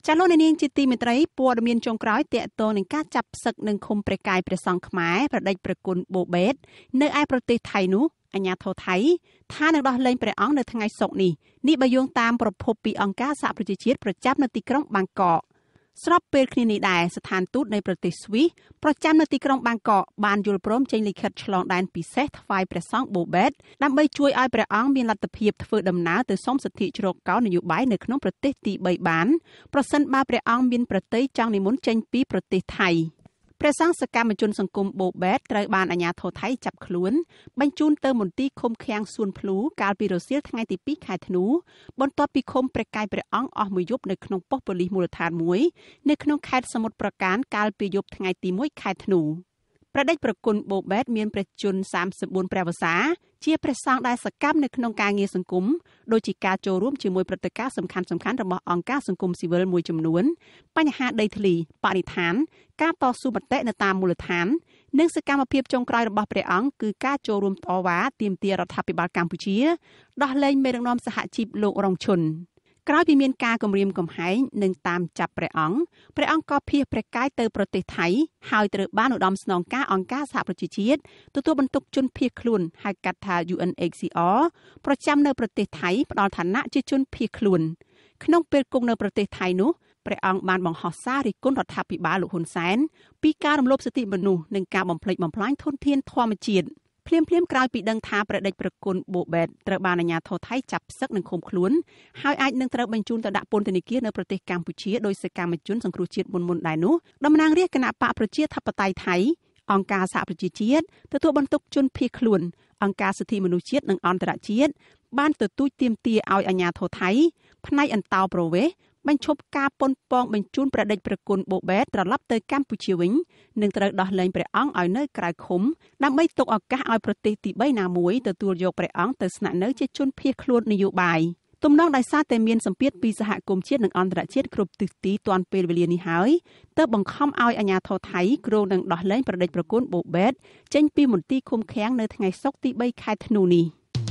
ចាលោកនាងជាទីមេត្រីព័ត៌មានចុងក្រោយតាក់ទងនឹងការចាប់ផ្សឹកនឹងឃុំព្រះកាយព្រះសង្ឃខ្មែរប្រដេចប្រគុណបូបេតនៅឯប្រទេសថៃនោះអាញាធរថៃថានឹងដោះលែងព្រះអង្គនៅថ្ងៃសុក្រនេះបើយោងតាមប្រភពពីអង្គការសហប្រជាជាតិប្រចាំនៅទីក្រុងបាងកកស្របពេលគ្នានេះដែរស្ថានទូតនៃប្រទេសស្វីសប្រចាំនៅទីក្រុងបាងកកបានយល់ព្រមចេញលិខិតឆ្លងដែនពិសេសថ្វាយព្រះសង្ឃបូបេតដើម្បីជួយឲ្យព្រះអង្គមានលទ្ធភាពធ្វើដំណើរទៅសុំសិទ្ធិជ្រកកោននយោបាយនៅក្នុងប្រទេសទី3បានប្រសិនបើព្រះអង្គមានប្រតិយចង់និមន្តចេញពីប្រទេសថៃព្រះសង្ឃសកម្មជនសង្គមបូបេតត្រូវបានអាជ្ញាធរថៃចាប់ខ្លួនបញ្ជូនទៅមន្ទីរឃុំឃាំងសួនភ្លូកាលពីរសៀលថ្ងៃទី2ខែធ្នូបន្ទាប់ពីឃុំព្រះកាយព្រះអង្គអស់មួយយប់នៅក្នុងប៉ុស្តិ៍ប៉ូលីសមូលដ្ឋានមួយនៅក្នុងខេត្តសមុទ្រប្រការកាលពីយប់ថ្ងៃទី1ខែធ្នូព្រះដេចប្រគុណបូបេតមានព្រះជន្ម34ព្រះវស្សាជាព្រះសង្ឃដែលសកម្មនៅក្នុងការងារសង្គមដូចជាការចូលរួមជាមួយព្រឹត្តិការណ៍សំខាន់ៗរបស់អង្គការសង្គមស៊ីវិលមួយចំនួនបញ្ហាដីធ្លីបរិស្ថានការតស៊ូមតិនៅតាមមូលដ្ឋាននិងសកម្មភាពចុងក្រោយរបស់ព្រះអង្គគឺការចូលរួមតវ៉ាទាមទាររដ្ឋាភិបាលកម្ពុជាដោះលែងមេដឹកនាំសហជីពលោករងឈុនក្រោយពីមានការគំរាមកំហែងនិងតាមចាប់ព្រះអង្គក៏ភៀសព្រះកាយទៅប្រទេសថៃហើយត្រូវបានឧត្តមស្នងការអង្គការសហប្រជាជាតិទទួលបន្ទុកជនភៀសខ្លួនហៅកាត់ថា UNHCR ប្រចាំនៅប្រទេសថៃផ្ដល់ឋានៈជាជនភៀសខ្លួនក្នុងពេលគង់នៅប្រទេសថៃនោះព្រះអង្គបានបង្ហោះសាររិះគន់រដ្ឋាភិបាលលោកហ៊ុនសែនពីការរំលោភសិទ្ធិមនុស្សនិងការបំផ្លិចបំផ្លាញធនធានធម្មជាតិភ្លាមក្រោយពីដឹងថាព្រះដេចប្រគុណបូបេតត្រូវបានអាជ្ញាធរថៃចាប់ផ្សឹកនិងឃុំខ្លួនហើយអាចនឹងត្រូវបញ្ជូនទៅដាក់ពន្ធនាគារនៅប្រទេសកម្ពុជាដោយសកម្មជនសង្គ្រោះជាតិមុនដែរនោះតំណាងរាស្ត្រគណៈបកប្រជាធិបតេយ្យថៃអង្គការសហប្រជាជាតិទទួលបន្ទុកជនភៀសខ្លួនអង្គការសិទ្ធិមនុស្សជាតិនិងអន្តរជាតិបានទទូចទាមទារឲ្យអាជ្ញាធរថៃផ្នែកអន្តោប្រវេសន៍បញ្ឈប់ការប៉ុនប៉ងបញ្ជូនព្រះដេចប្រគុណបូបេតត្រឡប់ទៅកម្ពុជាវិញនិងត្រូវដោះលែងព្រះអង្គឲ្យនៅក្រៅឃុំដើម្បីទុកឱកាសឲ្យប្រទេសទី3ណាមួយទទួលយកព្រះអង្គទៅស្នាក់នៅជាជនភៀសខ្លួននយោបាយទំនងដោយសារតែមានសម្ពាធពីសហគមន៍ជាតិនិងអន្តរជាតិគ្រប់ទិសទីទាន់ពេលវេលានេះហើយទើបបង្ខំឲ្យអាជ្ញាធរថៃគ្រោងនឹងដោះលែងព្រះដេចប្រគុណបូបេតចេញពីមន្ទីរឃុំឃាំងនៅថ្ងៃសុក្រទី3ខែធ្នូនេះ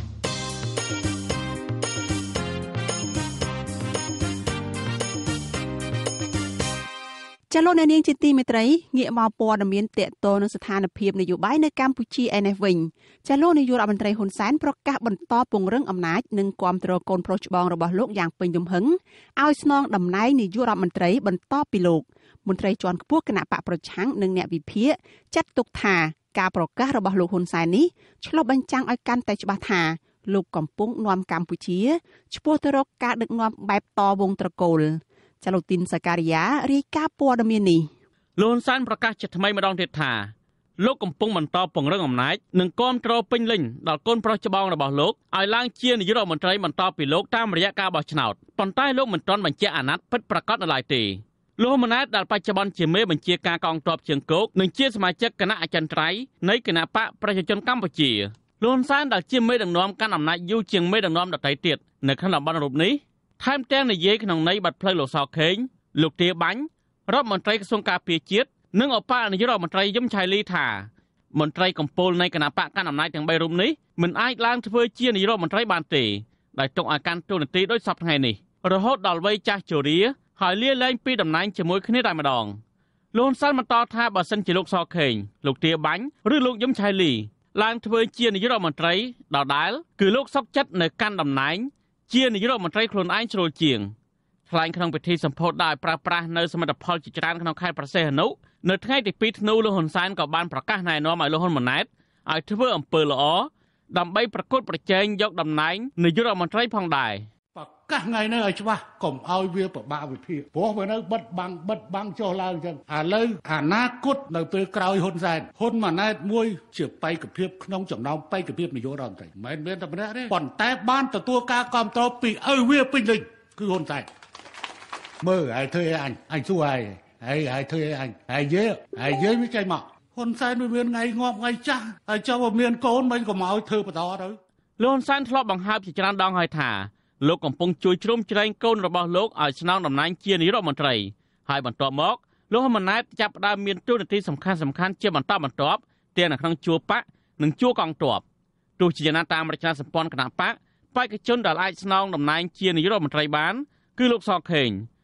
ចលនានាងជាទីមេត្រីងាកមកព័ត៌មានតកតនឹងស្ថានភាពនយោបាយនៅកម្ពុជាឯនេះវិញចលនានាយករដ្ឋមន្ត្រីហ៊ុនសែនប្រកាសបន្តពង្រឹងអំណាចនិងគាំទ្រកូនប្រុសច្បងរបស់លោកយ៉ាងពេញទំហឹងឲ្យស្នងតំណែងនាយករដ្ឋមន្ត្រីបន្តពីលោកមន្ត្រីជាន់ខ្ពស់គណៈបកប្រឆាំងនិងអ្នកវិភាគចាត់ទុកថាការប្រកាសរបស់លោកហ៊ុនសែននេះឆ្លុះបញ្ចាំងឲ្យកាន់តែច្បាស់ថាលោកកំពុងនាំកម្ពុជាឆ្ពោះទៅរកការដឹកនាំបែបតវងត្រកូលចលនាសការីយ៉ារាយការណ៍ព័ត៌មាននេះលោកហ៊ុនសែនប្រកាសជាថ្មីម្ដងទៀតថាលោកកំពុងបន្តពង្រឹងអំណាចនិងគាំទ្រពេញលេញដល់កូនប្រុសច្បងរបស់លោកឲ្យឡើងជានាយករដ្ឋមន្ត្រីបន្តពីលោកតាមរយៈការបោះឆ្នោតប៉ុន្តែលោកមិនទាន់បញ្ជាក់អាណត្តិពិតប្រាកដនៅឡើយទេលោកហ៊ុនម៉ាណែតដែលបច្ចុប្បន្នជាមេបញ្ជាការកងទ័ពជើងគោកនិងជាសមាជិកគណៈអចិន្ត្រៃយ៍នៃគណៈបកប្រជាជនកម្ពុជាលោកហ៊ុនសែនដែលជាមេដឹកនាំកាន់អំណាចយូរជាងមេដឹកនាំដទៃទៀតនៅក្នុងតំបន់រូបនេះថែមទាំងនិយាយក្នុងន័យបាត់ផ្លូវលោកសខេងលោកទាបាញ់រដ្ឋមន្ត្រីក្រសួងការពារជាតិនិងឧបនាយករដ្ឋមន្ត្រីយឹមឆៃលីថាមន្ត្រីកម្ពុជានៃគណៈបកកាន់អំណាចទាំង3រូបនេះមិនអាចឡើងធ្វើជានាយករដ្ឋមន្ត្រីបានទេដោយទុកឲ្យកាន់តួនាទីដោយសពថ្ងៃនេះរហូតដល់វ័យចាស់ជរាហើយលាលែងពីតំណែងជាមួយគ្នាតែម្ដងលោកហ៊ុនសែនបន្តថាបើសិនជាលោកសខេងលោកទាបាញ់ឬលោកយឹមឆៃលីឡើងធ្វើជានាយករដ្ឋមន្ត្រីដដែលគឺលោកសុកចិត្តនៅកាន់តំណែងជានាយករដ្ឋមន្ត្រីខ្លួនឯងជ្រុលជាងថ្លែងក្នុងពិធីសម្ពោធដោយប្រើប្រាស់នៅសមិទ្ធផលជាច្រើនក្នុងខេត្តប្រសេះអនុនៅថ្ងៃទី2ធ្នូលោកហ៊ុនសែនក៏បានប្រកាសណែនាំឲ្យលោកហ៊ុនម៉ាណែតឲ្យធ្វើអំពើល្អដើម្បីប្រកួតប្រជែងយកតំណែងនាយករដ្ឋមន្ត្រីផងដែរប្រកាសថ្ងៃនេះឲ្យច្បាស់កុំឲ្យវាពិបាកវិភាគព្រោះវានៅបិទបាំងចុះឡើងអញ្ចឹងឥឡូវអនាគតនៅពេលក្រោយហ៊ុនសែនហ៊ុនម៉ាណែតមួយជាបេក្ខភាពក្នុងចំណោមបេក្ខភាពនាយករដ្ឋមន្ត្រីមិនមែនតែម្នាក់ទេប៉ុន្តែបានទទួលការគាំទ្រពីឪវាពេញលេញគឺហ៊ុនសែនមើលឲ្យធ្វើឲ្យអញសួរឲ្យធ្វើឲ្យអញនិយាយវាចេញមកហ៊ុនសែនវាមានថ្ងៃងាប់ថ្ងៃចាស់ហើយចុះវាមានកូនមិនកុំឲ្យធ្វើបន្តទៅលោកហ៊ុនសែនធ្លាប់បង្ហើបជាច្រើនដងហើយថាលោកកំពុងជួយជ្រោមជ្រែងកូនរបស់លោកឲ្យស្នងតំណែងជានាយករដ្ឋមន្ត្រីហើយបន្ទាប់មកលោកហ៊ុនម៉ាណែតចាប់ផ្ដើមមានតួនាទីសំខាន់ជាបន្តបន្ទាប់ទាំងនៅក្នុងជួរបកនិងជួរកងទ័ពទោះជាយ៉ាងណាតាមរចនាសម្ព័ន្ធគណៈបកបេក្ខជនដែលអាចស្នងតំណែងជានាយករដ្ឋមន្ត្រីបានគឺលោកសខេង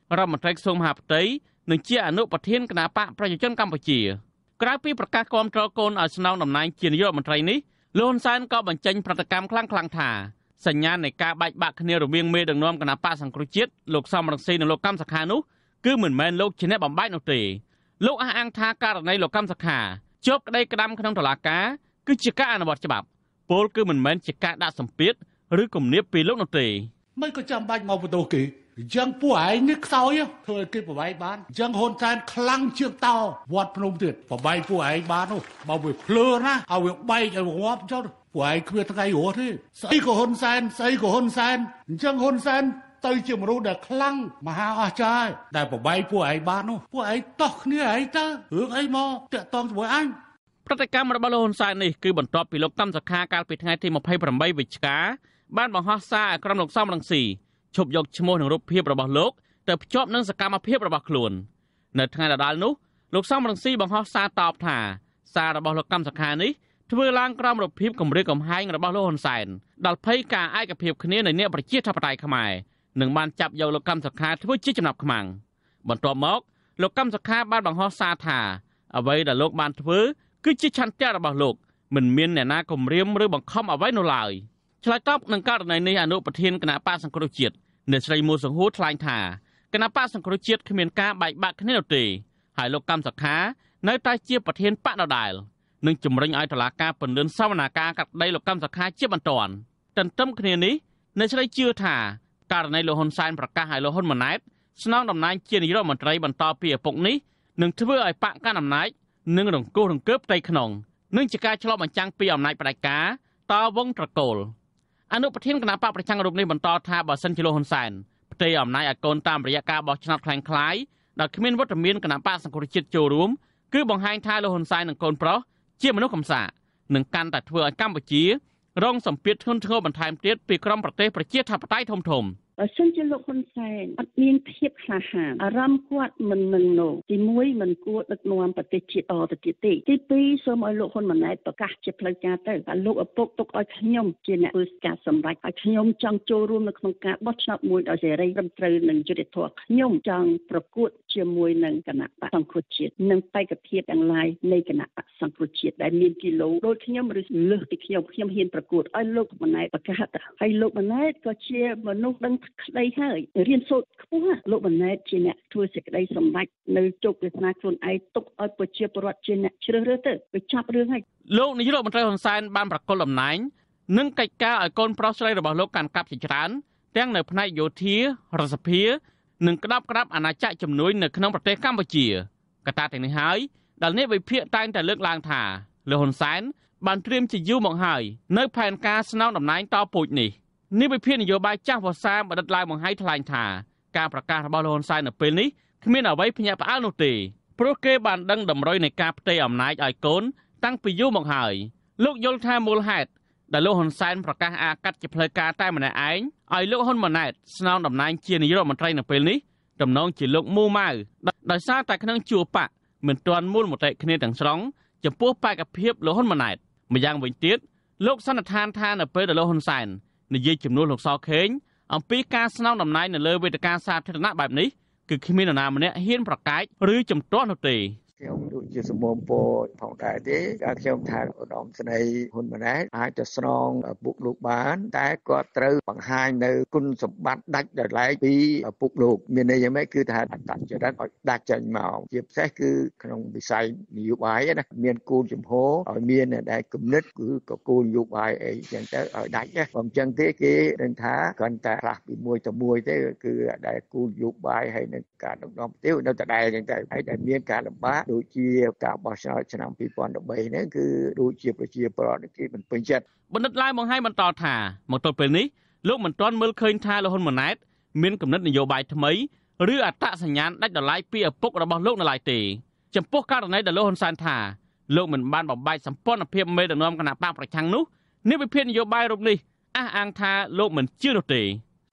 រដ្ឋមន្ត្រីក្រសួងមហាផ្ទៃនិងជាអនុប្រធានគណៈបកប្រជាជនកម្ពុជាក្រៅពីប្រកាសគាំទ្រកូនឲ្យស្នងតំណែងជានាយករដ្ឋមន្ត្រីនេះលោកហ៊ុនសែនក៏បញ្ចេញប្រតិកម្មខ្លាំងៗថាសញ្ញានៃការបែកបាក់គ្នារវាងមេដឹកនាំគណៈបកសង្គ្រោះជាតិលោកសំរងស៊ីនិងលោកកម្មសខានោះគឺមិនមែនលោកជាអ្នកបំបែកនោះទេលោកអះអាងថាករណីលោកកម្មសខាជាប់ក្តីក្តាំក្នុងតុលាការគឺជាការអនុវត្តច្បាប់ពលគឺមិនមែនជាការដាក់សម្ពាធឬគំនាបពីលោកនោះទេមិនក៏ចាំបាច់មកបន្ទោសគេអញ្ចឹងពួកឯងនេះខ្សោយធ្វើឲ្យគេប្របែកបានអញ្ចឹងហ៊ុនសែនខ្លាំងជាងតោវត្តភ្នំទៀតប្របែកពួកឯងបាននោះបើវាភ្លើណាឲ្យវាបែកឲ្យងាប់ចុះពួកឯងគ្មានថ្ងៃរស់ទេស្អីក៏ហ៊ុនសែនស្អីក៏ហ៊ុនសែនអញ្ចឹងហ៊ុនសែនទៅជាមនុស្សដែលខ្លាំងមហាអស្ចារ្យដែលប្របែកពួកឯងបាននោះពួកឯងតោះគ្នាឯងទៅរឿងអីមកតាក់តងជាមួយអញប្រតិកម្មរបស់លោកហ៊ុនសែននេះគឺបន្ទាប់ពីលោកកម្មសខាកាលពីថ្ងៃទី28វិច្ឆិកាបានបង្ហោះសារឲ្យក្រុមលោកសំរងស៊ីឈប់យកឈ្មោះនិងរូបភាពរបស់លោកទៅភ្ជាប់នឹងសកម្មភាពរបស់ខ្លួននៅថ្ងៃដដែលនោះលោកសំរងស៊ីបង្ហោះសារតបថាសាររបស់លោកកម្មសខានេះធ្វើឡើងក្រោមរូបភាពគម្រាមកំហែងរបស់លោកហ៊ុនសែនដល់ភ័យការឯកភាពគ្នានៃអ្នកប្រជាធិបតេយ្យខ្មែរនឹងបានចាប់យកលោកកម្មសខាធ្វើជាចំណាប់ខ្មាំងបន្ទាប់មកលោកកម្មសខាបានបង្ហោះសារថាអ្វីដែលលោកបានធ្វើគឺជាឆន្ទៈរបស់លោកមិនមានអ្នកណាគំរាមឬបង្ខំអ្វីនោះឡើយឆ្លើយតបនឹងករណីនេះអនុប្រធានគណៈបកសង្គ្រោះជាតិអ្នកស្រីមូសង្ហួរថ្លែងថាគណៈបកសង្គ្រោះជាតិគ្មានការបែកបាក់គ្នានោះទេហើយលោកកម្មសខានៅតែជាប្រធានបកដដែលនឹងជំរុញឲ្យតុលាការពន្យាសវនាការកាត់ក្តីលោកកម្មសខាជាបន្ទាន់ទន្ទឹមគ្នានេះអ្នកស្រីជឿថាករណីលោកហ៊ុនសែនប្រកាសឲ្យលោកហ៊ុនម៉ាណែតស្នងតំណែងជានាយករដ្ឋមន្ត្រីបន្តពីឪពុកនេះនឹងធ្វើឲ្យបកកាន់អំណាចនិងរង្គោះរង្គើបផ្ទៃក្នុងនឹងជាការឆ្លុះបញ្ចាំងពីអំណាចផ្ដាច់ការតវងត្រកូលអនុប្រធានគណៈបកប្រឆាំងរូបនេះបន្តថាបើសិនជាលោកហ៊ុនសែនផ្ទេរអំណាចឲ្យកូនតាមរយៈការបោះឆ្នោតคล้ายៗដែលគ្មានវត្តមានគណៈបកសង្គ្រោះជាតិចូលរួមគឺបង្ហាញថាលោកហ៊ុនសែននិងកូនប្រុសជាមនុស្សកំសាកនឹងកាន់តែធ្វើឲ្យកម្ពុជារងសម្ពាធធ្ងន់ធ្ងរបន្ថែមទៀតពីក្រុមប្រទេសប្រជាធិបតេយ្យធំៗបើសិនជាលោកហ៊ុនសែនអត់មានភាពក្លាហានអារម្មណ៍គាត់មិននឹងនោះទី1មិនគួរដឹកនាំប្រទេសជាតិទៅទៀតទេទី2សូមឲ្យលោកហ៊ុនម៉ាណែតប្រកាសជាផ្លូវការទៅថាលោកឪពុកទុកឲ្យខ្ញុំជាអ្នកធ្វើការសម្រេចឲ្យខ្ញុំចង់ចូលរួមនៅក្នុងការបោះឆ្នោតមួយដោយសេរីត្រឹមត្រូវនិងយុត្តិធម៌ខ្ញុំចង់ប្រកួតជាមួយនឹងគណៈបកសង្គ្រោះជាតិនិងបេក្ខភាពទាំងឡាយនៃគណៈបកសង្គ្រោះជាតិដែលមានគីឡូដូចខ្ញុំឬលើសពីខ្ញុំហ៊ានប្រកួតឲ្យលោកម៉ាណែតប្រកាសហើយលោកម៉ាណែតក៏ជាមនុស្សដឹងក្តីហើយរៀនសូត្រខ្ពស់លោកម៉ាណែតជាអ្នកធ្វើសេចក្តីសម្រេចនៅជោគវាសនាខ្លួនឯងទុកឲ្យប្រជាពលរដ្ឋជាអ្នកជ្រើសរើសទៅវាចាប់រឿងហើយលោកនាយករដ្ឋមន្ត្រីហ៊ុនសែនបានប្រកល់តំណែងនិងកិច្ចការឲ្យកូនប្រុសស្រីរបស់លោកកាន់កាប់ជាច្រើនទាំងនៅផ្នែកយោធារដ្ឋសភានិងក្តាប់អាណាចក្រជំនួយនៅក្នុងប្រទេសកម្ពុជាកត្តាទាំងនេះហើយដែលអ្នកវិភាគតែងតែលើកឡើងថាលោកហ៊ុនសែនបានត្រៀមជាយូរមកហើយនៅផែនការស្នងតំណែងតពូជនេះនេះវិភាគនយោបាយចាស់វស្សាបណ្ឌិតឡាវបង្ហាយថ្លែងថាការប្រកាសរបស់លោកហ៊ុនសែននៅពេលនេះគ្មានអ្វីភ្ញាក់ផ្អើលនោះទេព្រោះគេបានដឹងតម្រុយនៃការផ្ទេរអំណាចឲ្យកូនតាំងពីយូរមកហើយលោកយល់ថាមូលហេតុដែលលោកហ៊ុនសែនប្រកាសអាកាត់ជាផ្លូវការតែម្នាក់ឯងឲ្យលោកហ៊ុនម៉ាណែតស្នងតំណែងជានាយករដ្ឋមន្ត្រីនៅពេលនេះតំណងជាលោកមូម៉ៅដោយសារតែក្នុងជួរបកមិនទាន់មូលមតិគ្នាទាំងស្រុងចំពោះបេក្ខភាពលោកហ៊ុនម៉ាណែតម្យ៉ាងវិញទៀតលោកសន្និដ្ឋានថានៅពេលដែលលោកហ៊ុនសែននិយាយជំនួសលោកសខេងអំពីការស្នងតំណែងនៅលើវេទិកាសាធារណៈបែបនេះគឺគ្មាននរណាម្នាក់ហ៊ានប្រកែកឬជំទាស់នោះទេខ្ញុំដូចជាសម្បូរពោផងដែរទេខ្ញុំថាឧត្តមសេនីយ៍ហ៊ុនម៉ាណែតអាចទៅស្នងពុកលោកបានតែគាត់ត្រូវបង្ហាញនៅគុណសម្បត្តិដាច់ដោយឡែកពីពុកលោកមានន័យយ៉ាងម៉េចគឺថាអត្តចរិតឲ្យដាច់ចេញមកជាពិសេសគឺក្នុងវិស័យនយោបាយណាមានគោលជំហរឲ្យមានដែលគំនិតគឺក៏គោលនយោបាយអីចឹងទៅឲ្យដាច់ណាបើមិនចឹងទេគេនឹងថាគាត់តែខ្លះពីមួយទៅមួយទេគឺដែលគោលនយោបាយហើយនឹងការដឹកនាំប្រទេសនៅតែដែរចឹងទៅហើយដែលមានការលំបាកដូចជាការបោះឆ្នោតឆ្នាំ2013ហ្នឹងគឺដូចជាប្រជាពលរដ្ឋគេមិនពេញចិត្តបណ្ឌិតឡាយបង្ហាញបន្តថាមកទល់ពេលនេះលោកមិនទាន់មើលឃើញថាលោកហ៊ុនម៉ាណែតមានគំនិតនយោបាយថ្មីឬអត្តសញ្ញាណដាច់ដោយឡែកពីឪពុករបស់លោកនៅឡើយទេចំពោះករណីដែលលោកហ៊ុនសែនថាលោកមិនបានបំបែកសម្ព័ន្ធភាពមេដឹកនាំគណៈបកប្រឆាំងនោះនេះវិភាគនយោបាយរូបនេះអះអាងថាលោកមិនជឿនោះទេ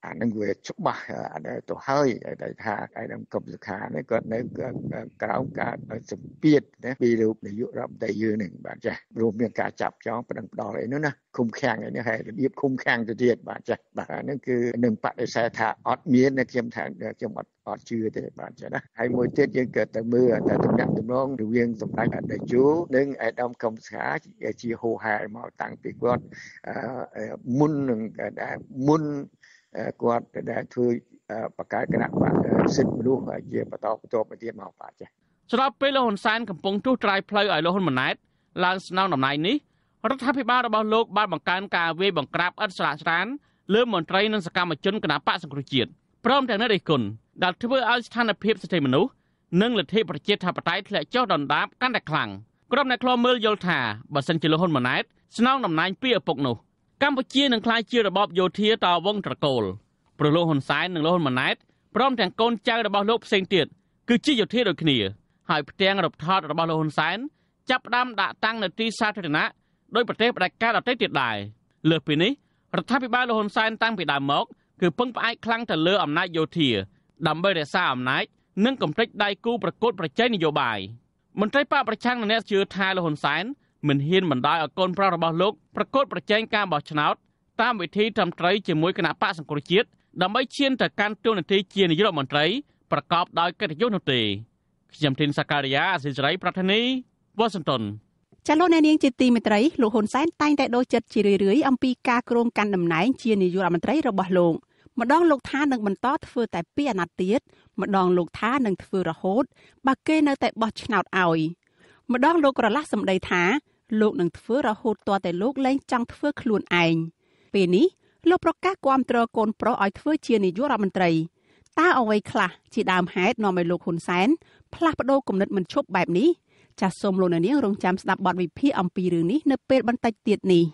អានឹងវាច្បាស់ទៅហើយដែលថាឯកឧត្តមសុខានេះគាត់នៅក្រោមការសម្ពាធណាពីលោកនាយករដ្ឋមន្ត្រីយើងនឹងបាទចាស់រួមមានការចាប់ចងប្តឹងផ្ដាល់អីនោះណាឃុំឃាំងអីនេះហើយរបៀបឃុំឃាំងទៅទៀតបាទចាស់បាទហ្នឹងគឺនឹងបដិសេធថាអត់មានខ្ញុំថាខ្ញុំអត់ជឿទេបាទចាស់ណាហើយមួយទៀតយើងក៏ទៅមើលតែតំណាក់តំណងរវាងសម្ដេចអតីតយោនិងឯកឧត្តមសុខាជាហូហែមកតាំងពីគាត់មុននឹងមុនគាត់ដែលធ្វើបកកើតគណៈបកសិទ្ធិមនុស្សជាបន្តបន្ទាប់ទៅទៀតមកបាទចា៎ស្របពេលលោកហ៊ុនសែនកំពុងទូត្រាយផ្លូវឲ្យលោកហ៊ុនម៉ាណែតឡើងស្នងតំណែងនេះរដ្ឋាភិបាលរបស់លោកបានបង្កើនការវាយបង្ក្រាបឥតស្រាកស្រានលើមន្ត្រីនិងសកម្មជនគណៈបកសង្គ្រោះជាតិព្រមទាំងអ្នករិះគន់ដែលធ្វើឲ្យស្ថានភាពសិទ្ធិមនុស្សនិងលទ្ធិប្រជាធិបតេយ្យធ្លាក់ចុះដុនដាបកាន់តែខ្លាំងក្រុមអ្នកខ្លំមើលយល់ថាបើសិនជាលោកហ៊ុនម៉ាណែតស្នងតំណែងពីឪពុកនោះកម្ពុជានឹងក្លាយជារបបយោធាតវងត្រកូលព្រោះលោកហ៊ុនសែននិងលោកហ៊ុនម៉ាណែតព្រមទាំងកូនចៅរបស់លោកផ្សេងទៀតគឺជាយោធាដូចគ្នាហើយផ្ទាំងរូបថតរបស់លោកហ៊ុនសែនចាប់ផ្ដើមដាក់តាំងនៅទីសាធារណៈដោយប្រទេសផ្ដាច់ការដទៃទៀតដែរលើសពីនេះរដ្ឋាភិបាលលោកហ៊ុនសែនតាំងពីដើមមកគឺពឹងផ្អែកខ្លាំងទៅលើអំណាចយោធាដើម្បីរក្សាអំណាចនិងកំទេចដៃគូប្រកួតប្រជែងនយោបាយមន្ត្រីបកប្រឆាំងអ្នកជឿថាលោកហ៊ុនសែនមិនហ៊ានបណ្ដោយឲ្យកូនប្រុសរបស់លោកប្រកួតប្រជែងការបោះឆ្នោតតាមវិធីត្រឹមត្រូវជាមួយគណៈបកសង្គ្រោះជាតិដើម្បីឈានទៅកាន់តួនាទីជានាយករដ្ឋមន្ត្រីប្រកបដោយកិត្តិយសនោះទេខ្ញុំធីនសាការីយ៉ាអសិរ័យប្រធានីវ៉ាស៊ីនតោនចាលោកអ្នកនាងជាទីមេត្រីលោកហ៊ុនសែនតែងតែដូរចិត្តជារឿយៗអំពីការគ្រងកាន់តំណែងជានាយករដ្ឋមន្ត្រីរបស់លោកម្ដងលោកថានឹងបន្តធ្វើតែ2អាណត្តិទៀតម្ដងលោកថានឹងធ្វើរហូតបើគេនៅតែបោះឆ្នោតឲ្យម្ដងលោកក្រឡាស់សម្ដីថាលោកនឹងធ្វើរហូតទាល់តែលោកលែងចង់ធ្វើខ្លួនឯងពេលនេះលោកប្រកាសគាំទ្រកូនប្រុសឲ្យធ្វើជានាយករដ្ឋមន្ត្រីតើអ្វីខ្លះជាដើមហេតុនាំឲ្យលោកហ៊ុនសែនផ្លាស់ប្ដូរគំនិតមិនឈប់បែបនេះចាសសូមលោកអ្នកនាងរងចាំស្ដាប់បទវិភាគអំពីរឿងនេះនៅពេលបន្តិចទៀតនេះ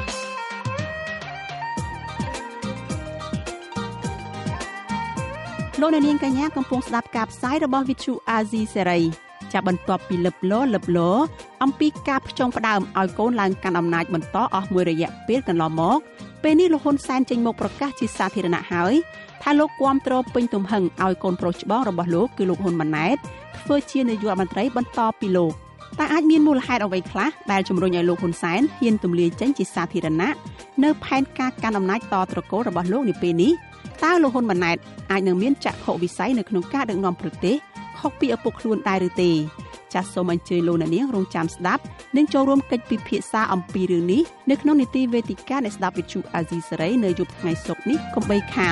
លោកអ្នកនាងកញ្ញាកំពុងស្ដាប់ការផ្សាយរបស់ VTV Asia Series ចាប់បន្ទាប់ពីលឹបលអំពីការផ្ចង់ផ្ដើមឲ្យកូនឡើងកាន់អំណាចបន្តអស់មួយរយៈពេលកន្លងមកពេលនេះលោកហ៊ុនសែនចេញមកប្រកាសជាសាធារណៈហើយថាលោកគាំទ្រពេញទំហឹងឲ្យកូនប្រុសច្បងរបស់លោកគឺលោកហ៊ុនម៉ាណែតធ្វើជានាយករដ្ឋមន្ត្រីបន្តពីលោកតែអាចមានមូលហេតុអ្វីខ្លះដែលជំរុញឲ្យលោកហ៊ុនសែនហ៊ានទម្លាយចេញជាសាធារណៈនៅផែនការកាន់អំណាចតត្រកូលរបស់លោកនាពេលនេះតើលោកហ៊ុនម៉ាណែតអាចនឹងមានចក្ខុវិស័យនៅក្នុងការដឹកនាំប្រទេសខុសពីឪពុកខ្លួនដែរឬទេចាសសូមអញ្ជើញលោកអ្នកនាងរងចាំស្ដាប់និងចូលរួមកិច្ចពិភាក្សាអំពីរឿងនេះនៅក្នុងនីតិវេទិកានៃស្ដាប់វិទ្យុអាស៊ីសេរីនៅយប់ថ្ងៃសុក្រនេះកុំបីខាន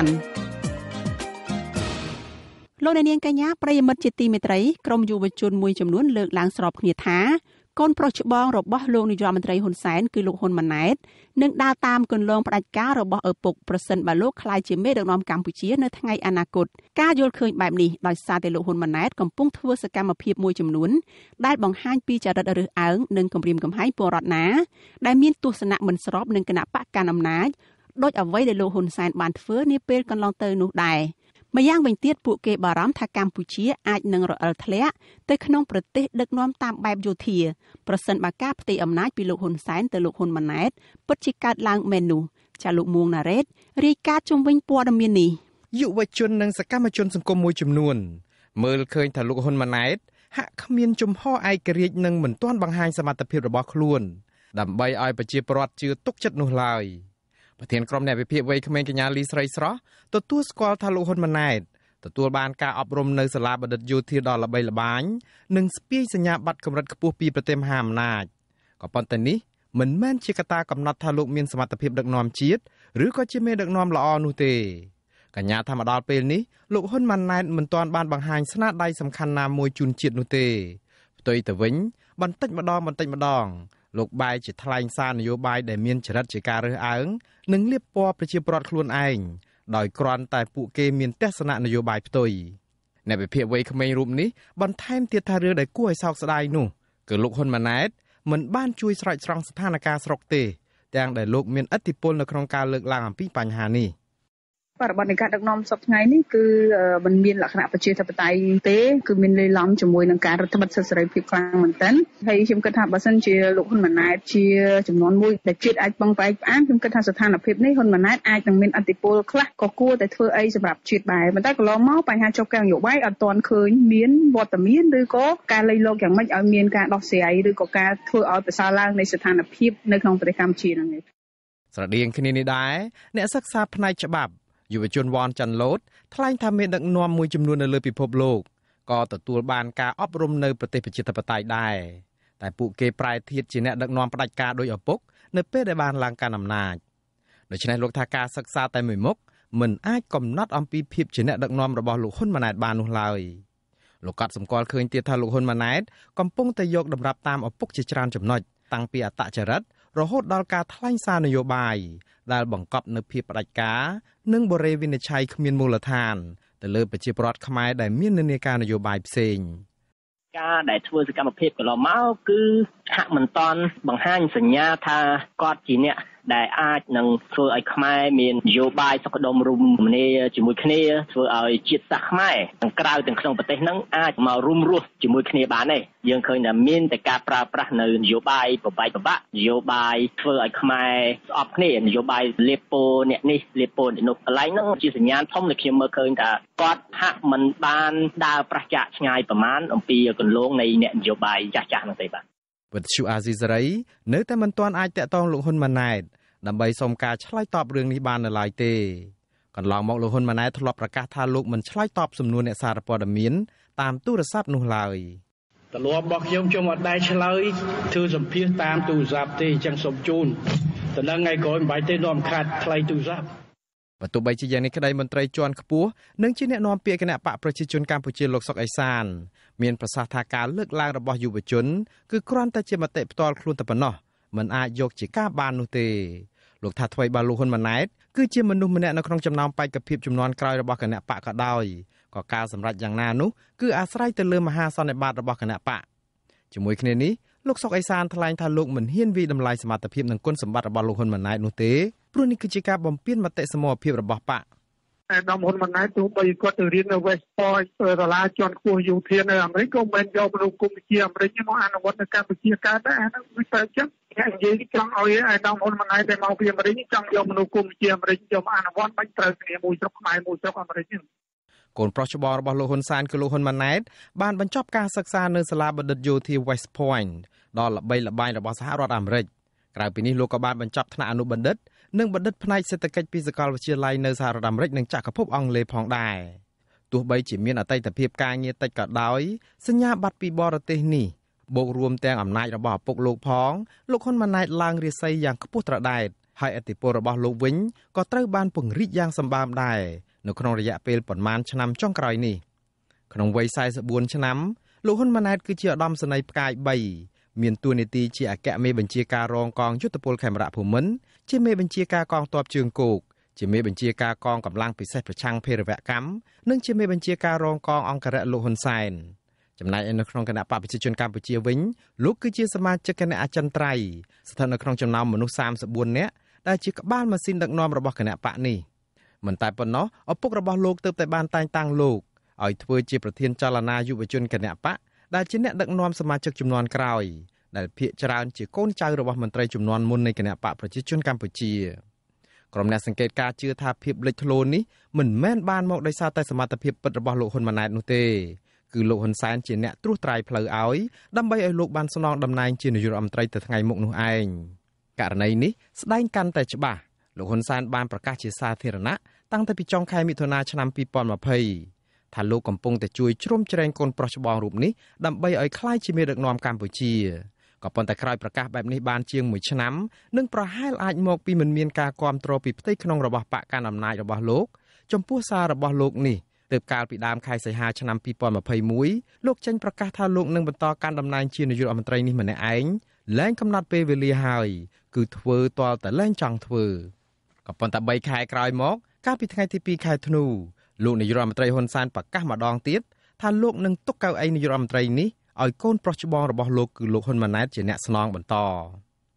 លោកអ្នកនាងកញ្ញាប្រិយមិត្តជាទីមេត្រីក្រុមយុវជនមួយចំនួនលើកឡើងស្របគ្នាថាកូនប្រុសច្បងរបស់លោកនាយករដ្ឋមន្ត្រីហ៊ុនសែនគឺលោកហ៊ុនម៉ាណែតនឹងដើរតាមគន្លងផ្ដាច់ការរបស់ឪពុកប្រសិនបើលោកក្លាយជាមេដឹកនាំកម្ពុជានៅថ្ងៃអនាគតការយល់ឃើញបែបនេះដោយសារតែលោកហ៊ុនម៉ាណែតកំពុងធ្វើសកម្មភាពមួយចំនួនដែលបង្ហាញពីចរិតរើសអើងនិងគំរាមកំហែងពលរដ្ឋណាដែលមានទស្សនៈមិនស្របនឹងគណៈបកកណ្ដាលអំណាចដោយអ្វីដែលលោកហ៊ុនសែនបានធ្វើនាពេលកន្លងទៅនោះដែរម្យ៉ាងវិញទៀតពួកគេបារម្ភថាកម្ពុជាអាចនឹងរអិលធ្លាក់ទៅក្នុងប្រទេសដឹកនាំតាមបែបយោធាប្រសិនបើការផ្ទេរអំណាចពីលោកហ៊ុនសែនទៅលោកហ៊ុនម៉ាណែតពិតជាកើតឡើងមែននោះចាលោកមួងណារ៉េតរាយការណ៍ជុំវិញព័ត៌មាននេះយុវជននិងសកម្មជនសង្គមមួយចំនួនមើលឃើញថាលោកហ៊ុនម៉ាណែតហាក់គ្មានជំហរឯករាជ្យនិងមិនទាន់បង្ហាញសមត្ថភាពរបស់ខ្លួនដើម្បីឲ្យប្រជាពលរដ្ឋជឿទុកចិត្តនោះឡើយប្រធានក្រុមអ្នកវិភាគវ័យក្មេងកញ្ញាលីស្រីស្រស់ទទួលស្គាល់ថាលោកហ៊ុនម៉ាណែតទទួលបានការអប់រំនៅសាលាបណ្ឌិតយោធាដ៏ល្បីល្បាញនិងស្ពាយសញ្ញាបត្រកម្រិតខ្ពស់ពីប្រទេសមហាអំណាចក៏ប៉ុន្តែនេះមិនមែនជាកត្តាកំណត់ថាលោកមានសមត្ថភាពដឹកនាំជាតិឬក៏ជាមេដឹកនាំល្អនោះទេកញ្ញាថាមកដល់ពេលនេះលោកហ៊ុនម៉ាណែតមិនទាន់បានបង្ហាញស្នាដៃសំខាន់ណាមួយជូនជាតិនោះទេផ្ទុយទៅវិញបន្តិចម្ដងលោកបែរជាថ្លែងសារនយោបាយដែលមានចរិតជាការរើសអើងនិងលៀបពណ៌ប្រជាពលរដ្ឋខ្លួនឯងដោយគ្រាន់តែពួកគេមានទស្សនៈនយោបាយផ្ទុយអ្នកវិភាគវ័យក្មេងរូបនេះបន្ថែមទៀតថារឿងដែលគួរឲ្យសោកស្ដាយនោះគឺលោកហ៊ុនម៉ាណែតមិនបានជួយស្រោចស្រង់ស្ថានភាពស្រុកទេទាំងដែលលោកមានឥទ្ធិពលនៅក្នុងការលើកឡើងអំពីបញ្ហានេះបរិបទនៃការដឹកនាំសពថ្ងៃនេះគឺมันមានលក្ខណៈប្រជាធិបតេយ្យទេគឺមានលេីឡំជាមួយនឹងការរដ្ឋបတ်សិទ្ធិសេរីភាពខ្លាំងមែនទែនហើយខ្ញុំគិតថាបើសិនជាលោកហ៊ុនម៉ាណែតជាចំនួនមួយដែលជាតិអាចបងផ្អែកផ្អានខ្ញុំគិតថាស្ថានភាពនេះហ៊ុនម៉ាណែតអាចនឹងមានអធិបុលខ្លះក៏គួរតែធ្វើអីសម្រាប់ជាតិដែរប៉ុន្តែកន្លងមកបញ្ហាចុះកែនយោបាយអត់ទាន់ឃើញមានវត្តមានឬក៏ការលៃលកយ៉ាងម៉េចឲ្យមានការដោះស្រាយឬក៏ការធ្វើឲ្យប្រសើរឡើងនៃស្ថានភាពនៅក្នុងប្រទេសកម្ពុជាហ្នឹងឯងស្រដៀងគ្នានេះដែរអ្នកសិក្សាផ្នែកច្បាប់យុវជនវ៉ាន់ចាន់ឡូតថ្លែងថាមានដឹកនាំមួយចំនួននៅលើពិភពលោកក៏ទទួលបានការអប់រំនៅប្រទេសប្រជាធិបតេយ្យដែរតែពួកគេប្រែធៀបជាអ្នកដឹកនាំផ្ដាច់ការដោយឪពុកនៅពេលដែលបានឡើងកាន់អំណាចដូច្នេះលោកថាការសិក្សាតែមួយមុខមិនអាចកំណត់អំពីភាពជាអ្នកដឹកនាំរបស់លោកហ៊ុនម៉ាណែតបាននោះឡើយលោកកត់សម្គាល់ឃើញទៀតថាលោកហ៊ុនម៉ាណែតកំពុងតែយកតម្រាប់តាមឪពុកជាច្រើនចំណុចតាំងពីអត្តចរិតរហូតដល់ការថ្លែងសារនយោបាយដែលបង្កប់នូវភាពផ្ដាច់ការនិងបរិយាវិនិច្ឆ័យគ្មានមូលដ្ឋានទៅលើប្រជាពលរដ្ឋខ្មែរដែលមាននិន្នាការនយោបាយផ្សេងការដែលធ្វើសកម្មភាពកន្លងមកគឺហាក់មិនតាន់បង្ហាញសញ្ញាថាគាត់ជាអ្នកដែលអាចនឹងធ្វើឲ្យខ្មែរមាននយោបាយសុខដុមរមនាជាមួយគ្នាធ្វើឲ្យជាតិសាសន៍ខ្មែរទាំងក្រៅទាំងក្នុងប្រទេសហ្នឹងអាចមករួមរស់ជាមួយគ្នាបានទេយើងឃើញថាមានតែការប្រើប្រាស់នៅនយោបាយប្របែកប្របាក់នយោបាយធ្វើឲ្យខ្មែរស្អប់គ្នានយោបាយលេបពោអ្នកនេះលេបពោអ្នកនោះកន្លែងហ្នឹងជាសញ្ញាណធំដែលខ្ញុំមើលឃើញថាគាត់ហាក់មិនបានដើរប្រឆាំងឆ្ងាយប្រមាណអំពីគន្លងនៃអ្នកនយោបាយចាស់ៗហ្នឹងទេបាទវិទ្យុអាស៊ីសេរីនៅតែមិនទាន់អាចតាក់ទងលោកហ៊ុនម៉ាណែតដើម្បីសូមការឆ្លើយតបរឿងនេះបាននៅឡើយទេកន្លងមកលោកហ៊ុនម៉ាណែតធ្លាប់ប្រកាសថាលោកមិនឆ្លើយតបសំណួរអ្នកសារព័ត៌មានតាមទូរស័ព្ទនោះឡើយទម្លាប់របស់ខ្ញុំអត់ដែរឆ្លើយធ្វើសម្ភាសតាមទូរស័ព្ទទេអញ្ចឹងសូមជូនតំណែងថ្ងៃក្រោយមិនបាច់ទេនាំខាត់ថ្លៃទូរស័ព្ទបើទោះបីជាយ៉ាងនេះក្តីមន្ត្រីជាន់ខ្ពស់និងជាអ្នកនាំពាក្យគណៈបកប្រជាជនកម្ពុជាលោកសុកអេសានមានប្រសាសន៍ថាការលើកឡើងរបស់យុវជនគឺគ្រាន់តែជាមតិផ្ទាល់ខ្លួនតែប៉ុណ្ណោះមិនអាចយកជាការបាននោះទេលោកថាថ្មីបើលោកហ៊ុនម៉ាណែតគឺជាមនុស្សម្នាក់នៅក្នុងចំណោមបេក្ខភាពចំនួនក្រោយរបស់គណៈបកក៏ដោយក៏ការសម្រេចយ៉ាងណានោះគឺអាស្រ័យទៅលើមហាសន្និបាតរបស់គណៈបកជាមួយគ្នានេះលោកសុកអេសានថ្លែងថាលោកមិនហ៊ានវិតម្លៃសមត្ថភាពនិងគុណសម្បត្តិរបស់លោកហ៊ុនម៉ាណែតនោះទេព្រោះនេះគឺជាការបំពានមតិសមរភាពរបស់បកអាដាមហ៊ុនម៉ាណែតទោះបីគាត់ទៅរៀននៅ West Point ដុល្លារជាន់ខ្ពស់យោធានៅអាមេរិកក៏មិនយកមនុស្សគុំជាអាមេរិកមកអនុវត្តនៅកម្ពុជាកើតដែរអានោះវាទៅចឹងគេនិយាយចង់ឲ្យអាដាមហ៊ុនម៉ាណែតដែលមកពីអាមេរិកចង់យកមនុស្សគុំជាអាមេរិកយកមកអនុវត្តបាច់ត្រូវគ្នាមួយស្រុកខ្មែរមួយស្រុកអាមេរិកហ្នឹងកូនប្រុសច្បងរបស់លោកហ៊ុនសែនគឺលោកហ៊ុនម៉ាណែតបានបញ្ចប់ការសិក្សានៅសាលាបណ្ឌិតយោធា West Point ដ៏ល្បីល្បាញរបស់សហរដ្ឋអាមេរិកក្រៅពីនេះលោកក៏បានបញ្ចប់ថ្នាក់អនុបណ្ឌិតនិងបណ្ឌិតផ្នែកសេដ្ឋកិច្ចពីសាកលវិទ្យាល័យនៅសហរដ្ឋអាមេរិកនិងចក្រភពអង់គ្លេសផងដែរទោះបីជាមានអតីតភាពការងារតិចក៏ដោយសញ្ញាបត្រពីបរទេសនេះបូករួមទាំងអំណាចរបស់ឪពុកលោកផងលោកហ៊ុនម៉ាណែតឡើងរាសីយ៉ាងខ្ពស់ត្រដែតហើយឥទ្ធិពលរបស់លោកវិញក៏ត្រូវបានពង្រីកយ៉ាងសម្បើមដែរនៅក្នុងរយៈពេលប្រមាណឆ្នាំចុងក្រោយនេះក្នុងវ័យ44ឆ្នាំលោកហ៊ុនម៉ាណែតគឺជាឧត្តមសេនីយ៍ផ្កាយ3មានតួនាទីជាអគ្គមេបញ្ជាការរងកងយុទ្ធពលខេមរៈភូមិន្ទជាមេបញ្ជាការកងទ័ពជើងគោកជាមេបញ្ជាការកងកម្លាំងពិសេសប្រឆាំងភេរវកម្មនិងជាមេបញ្ជាការរងកងអង្គរៈលោកហ៊ុនសែនចំណែកនៅក្នុងគណៈបកប្រជាជនកម្ពុជាវិញលោកគឺជាសមាជិកគណៈអចិន្ត្រៃយ៍ស្ថិតនៅក្នុងចំណោមមនុស្ស34នាក់ដែលជាក្បាលម៉ាស៊ីនដឹកនាំរបស់គណៈបកនេះមិនតែប៉ុណ្ណោះឪពុករបស់លោកទើបតែបានតែងតាំងលោកឲ្យធ្វើជាប្រធានចលនាយុវជនគណៈបកដែលជាអ្នកដឹកនាំសមាជិកចំនួនក្រោយដែលភាគច្រើនជាកូនចៅរបស់មន្ត្រីជំនាន់មុននៃគណៈបកប្រជាជនកម្ពុជាក្រុមអ្នកសង្កេតការណ៍ជឿថាភាពលេចធ្លោនេះមិនមែនបានមកដោយសារតែសមត្ថភាពពិតរបស់លោកហ៊ុនម៉ាណែតនោះទេគឺលោកហ៊ុនសែនជាអ្នកត្រួសត្រាយផ្លូវឲ្យដើម្បីឲ្យលោកបានស្នងតំណែងជានាយករដ្ឋមន្ត្រីទៅថ្ងៃមុខនោះឯងករណីនេះស្ដែងកាន់តែច្បាស់លោកហ៊ុនសែនបានប្រកាសជាសាធារណៈតាំងពីចុងខែមិថុនាឆ្នាំ2020ថាលោកកំពុងតែជួយជ្រោមជ្រែងកូនប្រុសច្បងរូបនេះដើម្បីឲ្យក្លាយជាមេដឹកនាំកម្ពុជាក៏ប៉ុន្តែក្រោយប្រកាសបែបនេះបានជាង1ឆ្នាំនិងប្រហែលអាចមកពីមិនមានការគាំទ្រពីផ្ទៃក្នុងរបស់បកកណ្ដាលអំណាចរបស់លោកចំពោះសាររបស់លោកនេះទើបកាលពីដើមខែសីហាឆ្នាំ2021លោកចេញប្រកាសថាលោកនឹងបន្តកាន់តំណែងជានាយករដ្ឋមន្ត្រីនេះម្នាក់ឯងលែងកំណត់ពេលវេលាហើយគឺធ្វើទាល់តែលែងចង់ធ្វើក៏ប៉ុន្តែ3ខែក្រោយមកកាលពីថ្ងៃទី2ខែធ្នូលោកនាយករដ្ឋមន្ត្រីហ៊ុនសែនប្រកាសម្ដងទៀតថាលោកនឹងទុកកៅអីនាយករដ្ឋមន្ត្រីនេះឲ្យកូនប្រុសច្បងរបស់លោកគឺលោកហ៊ុនម៉ាណែតជាអ្នកស្នងបន្ត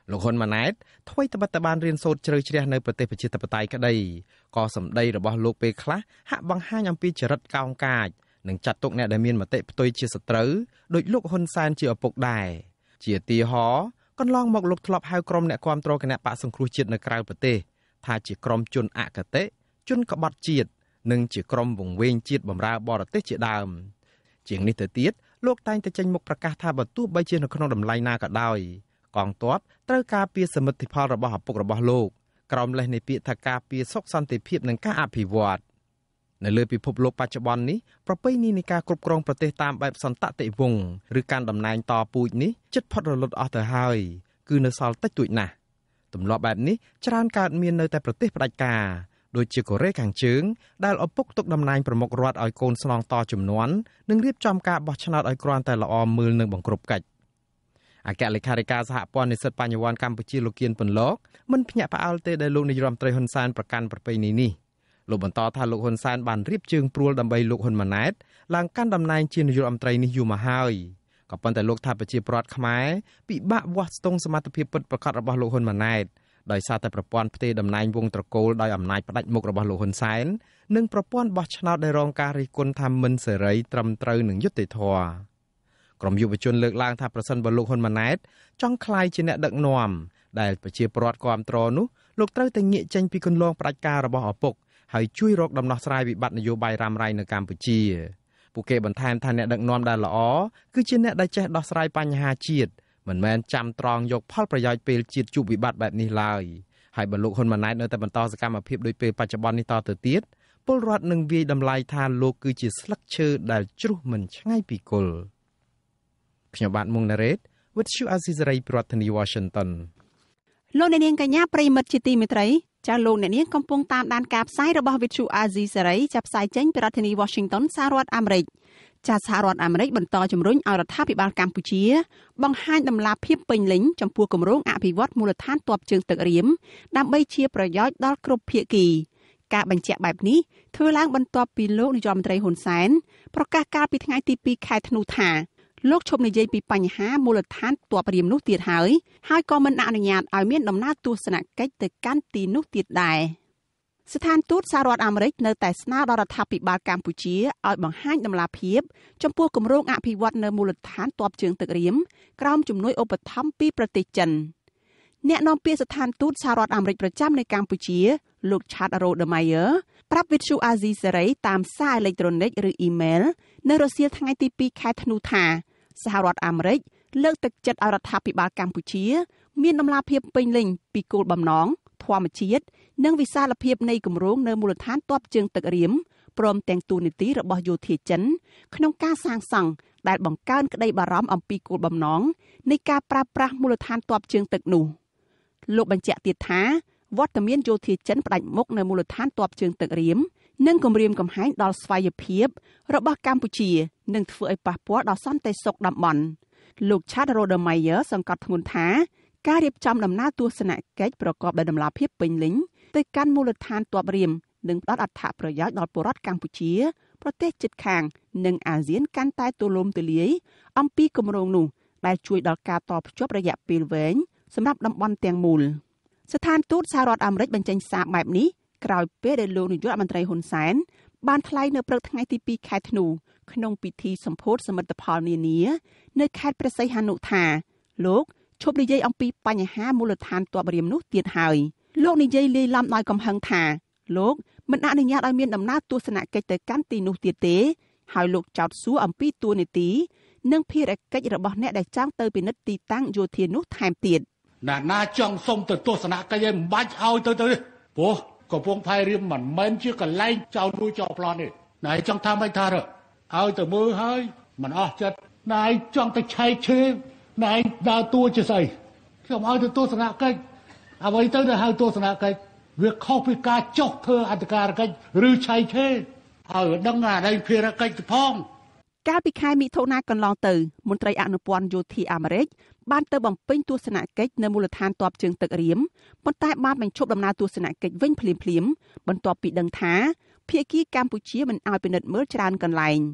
លោកហ៊ុនម៉ាណែតថ្មីត្បិតតែបានរៀនសូត្រជ្រៅជ្រះនៅប្រទេសប្រជាធិបតេយ្យក្តីក៏សម្ដីរបស់លោកពេលខ្លះហាក់បង្ហាញអំពីចរិតកោងកាចនិងចាត់ទុកអ្នកដែលមានមតិផ្ទុយជាសត្រូវដោយលោកហ៊ុនសែនជាឪពុកដែរជាទីហោកន្លងមកលោកធ្លាប់ហៅក្រុមអ្នកគាំទ្រគណៈបកសង្គ្រោះជាតិនៅក្រៅប្រទេសថាជាក្រុមជនអគតិជនក្បត់ជាតិនិងជាក្រុមវង្វេងជាតិបម្រើបរទេសជាដើមជាងនេះទៅទៀតលោកតែងតែចេញមុខប្រកាសថាបើទោះបីជានៅក្នុងតម្លៃណាក៏ដោយកងទ័ពត្រូវការពារសមិទ្ធផលរបស់ឪពុករបស់លោកក្រោមលេសនៃពាក្យថាការពារសុខសន្តិភាពនិងការអភិវឌ្ឍនៅលើពិភពលោកបច្ចុប្បន្ននេះប្រពៃណីនៃការគ្រប់គ្រងប្រទេសតាមបែបសន្តតិវង្សឬការតំណែងតពូជនេះជិតផុតរលត់អស់ទៅហើយគឺនៅសល់តិចតួចណាស់ទម្លាប់បែបនេះច្រើនកើតមាននៅតែប្រទេសផ្ដាច់ការដូចជាកូរ៉េខាងជើងដែលឪពុកទុកតំណែងប្រមុខរដ្ឋឲ្យកូនស្នងតជំនាន់និងរៀបចំការបោះឆ្នោតឲ្យគ្រាន់តែល្អមើលនិងបង្ក្រប់កិច្ចអគ្គលេខាធិការសហព័ន្ធនិស្សិតបញ្ញវន្តកម្ពុជាលោកគៀនពន្លកមិនភ្ញាក់ផ្អើលទេដែលលោកនាយរដ្ឋមន្ត្រីហ៊ុនសែនប្រកាន់ប្រពៃណីនេះលោកបន្តថាលោកហ៊ុនសែនបានរៀបជើងព្រួលដើម្បីលោកហ៊ុនម៉ាណែតឡើងកាន់តំណែងជានាយករដ្ឋមន្ត្រីនេះយូរមកហើយក៏ប៉ុន្តែលោកថាប្រជាពលរដ្ឋខ្មែរពិបាកវាស់ស្ទង់សមត្ថភាពពិតប្រាកដរបស់លោកហ៊ុនម៉ាណែតដោយសារតែប្រព័ន្ធផ្ទេរតំណែងវងត្រកូលដោយអំណាចផ្ដាច់មុខរបស់លោកហ៊ុនសែននិងប្រព័ន្ធបោះឆ្នោតដែលរងការរិះគន់ថាមិនសេរីត្រឹមត្រូវនិងយុត្តិធម៌ក្រុមយុវជនលើកឡើងថាប្រសិនបើលោកហ៊ុនម៉ាណែតចង់ក្លាយជាអ្នកដឹកនាំដែលប្រជាពលរដ្ឋគាំទ្រនោះលោកត្រូវតែងាកចេញពីគន្លងផ្ដាច់ការរបស់ឪពុកហើយជួយរកដំណោះស្រាយវិបត្តិនយោបាយរ៉ាំរ៉ៃនៅកម្ពុជាពួកគេបន្ថែមថាអ្នកដឹកនាំដែលល្អគឺជាអ្នកដែលចេះដោះស្រាយបញ្ហាជាតិមិនមែនចាំត្រង់យកផលប្រយោជន៍ពេលជាតិជួបវិបត្តិបែបនេះឡើយហើយបើលោកហ៊ុនម៉ាណែតនៅតែបន្តសកម្មភាពដោយពេលបច្ចុប្បន្ននេះតទៅទៀតពលរដ្ឋនឹងវាយតម្លៃថាលោកគឺជាស្លឹកឈើដែលជ្រុះមិនឆ្ងាយពីគល់ខ្ញុំបាទមុងណារ៉េត With you Azizari ប្រធានាធិបតី Washington លោកអ្នកនាងកញ្ញាប្រិយមិត្តជាទីមេត្រីចាលោកអ្នកនាងកំពុងតាមដានការផ្សាយរបស់ With you Azizari ចាប់ផ្សាយចេញពីរដ្ឋធានី Washington សហរដ្ឋអាមេរិកចាសហរដ្ឋអាមេរិកបន្តជំរុញឲ្យរដ្ឋាភិបាលកម្ពុជាបង្ហាញដំណាភាពពេញលេញចំពោះគម្រោងអភិវឌ្ឍមូលដ្ឋានទ័ពជើងទឹករៀមដើម្បីជាប្រយោជន៍ដល់គ្រប់ភាគីការបញ្ជាក់បែបនេះធ្វើឡើងបន្ទាប់ពីលោកនាយរដ្ឋមន្ត្រីហ៊ុនសែនប្រកាសកាលពីថ្ងៃទី2ខែធ្នូថាលោកឈប់និយាយពីបញ្ហាមូលដ្ឋានទ័ពរៀមនោះទៀតហើយក៏មិនអនុញ្ញាតឲ្យមានដំណើរទស្សនកិច្ចទៅកាន់ទីនោះទៀតដែរស្ថានទូតសហរដ្ឋអាមេរិកនៅតែស្នើដល់រដ្ឋាភិបាលកម្ពុជាឲ្យបង្ហាញដំណាភាពចំពោះគម្រោងអភិវឌ្ឍនៅមូលដ្ឋានទ័ពជើងទឹករៀមក្រោមជំនួយឧបត្ថម្ភពីប្រទេសចិនអ្នកនាំពាក្យស្ថានទូតសហរដ្ឋអាមេរិកប្រចាំនៅកម្ពុជាលោក Chad Rodemeyer ប្រាប់វិទ្យុអាស៊ីសេរីតាមសារអេឡិចត្រូនិកឬអ៊ីមែលនៅរសៀលថ្ងៃទី2ខែធ្នូថាសហរដ្ឋអាមេរិកលើកទឹកចិត្តឲ្យរដ្ឋាភិបាលកម្ពុជាមានដំណាភាពពេញលេញពីគោលបំណងធម្មជាតិនិងវិសាលភាពនៃគម្រោងនៅមូលដ្ឋានទ័ពជើងទឹករៀមព្រមទាំងទូនីតិរបស់យោធាចិនក្នុងការសាងសង់ដែលបង្កើនក្តីបារម្ភអំពីគោលបំណងនៃការប្រើប្រាស់មូលដ្ឋានទ័ពជើងទឹកនោះលោកបញ្ជាក់ទៀតថាវត្តមានយោធាចិនផ្ដាច់មុខនៅមូលដ្ឋានទ័ពជើងទឹករៀមនិងគំរាមកំហែងដល់ស្វ័យភាពរបស់កម្ពុជានឹងធ្វើឲ្យប៉ះពាល់ដល់សន្តិសុខតំបន់លោក Chad Rodemeyer សង្កត់ធ្ងន់ថាការរៀបចំដំណើរទស្សនកិច្ចប្រកបដោយដំណាភាពពេញលេញទៅកាន់មូលដ្ឋានទ័ពរៀមនឹងផ្ដល់អត្ថប្រយោជន៍ដល់ពលរដ្ឋកម្ពុជាប្រទេសជិតខាងនិងអាស៊ានកាន់តែទូលំទូលាយអំពីគម្រោងនោះដែលជួយដល់ការតភ្ជាប់រយៈពេលវែងសម្រាប់តំបន់ទាំងមូលស្ថានទូតសហរដ្ឋអាមេរិកបញ្ចេញសារបែបនេះក្រោយពេលដែលលោកនាយករដ្ឋមន្ត្រីហ៊ុនសែនបានថ្លែងនៅព្រឹកថ្ងៃទី2ខែធ្នូក្នុងពិធីសម្ពោធសមិទ្ធផលនានានៅខេត្តព្រះសីហនុថាលោកឈប់និយាយអំពីបញ្ហាមូលដ្ឋានទ័ពរៀមនោះទៀតហើយលោកនិយាយលាយឡំដោយកំហឹងថាលោកមិនអនុញ្ញាតឲ្យមានដំណើរទស្សនកិច្ចទៅកាន់ទីនោះទៀតទេហើយលោកចោទសួរអំពីទួលនីតិនិងភារកិច្ចរបស់អ្នកដែលចង់ទៅពិនិត្យទីតាំងយោធានោះថែមទៀតណាចង់សុំទៅទស្សនកិច្ចឲ្យមិនបាច់ឲ្យទៅព្រោះកំពង់ផែរៀមមិនមែនជាកន្លែងចោលរួចចោលប្លន់ទេណែចង់ថាមិនថាឲ្យទៅមើលហើយមិនអស់ចិត្តណែចង់ទៅឆែកឈើណែដើរតួជាស្អីខ្ញុំឲ្យទៅទស្សនកិច្ចអ្វីទៅហៅទស្សនកិច្ចវាខុសពីការចុះធ្វើអធិការកិច្ចឬឆែកឈើឲ្យដឹងអានេះភារកិច្ចផងកាលពីខែមិថុនាកន្លងទៅមន្ត្រីអនុព័ន្ធយោធាអាមេរិកបានទៅបំពេញទស្សនកិច្ចនៅមូលដ្ឋានទ័ពជើងទឹករៀមប៉ុន្តែបានបញ្ឈប់ដំណើរទស្សនកិច្ចវិញភ្លាមបន្ទាប់ពីដឹងថាភាគីកម្ពុជាមិនឲ្យពិនិត្យមើលច្រើនកន្លែង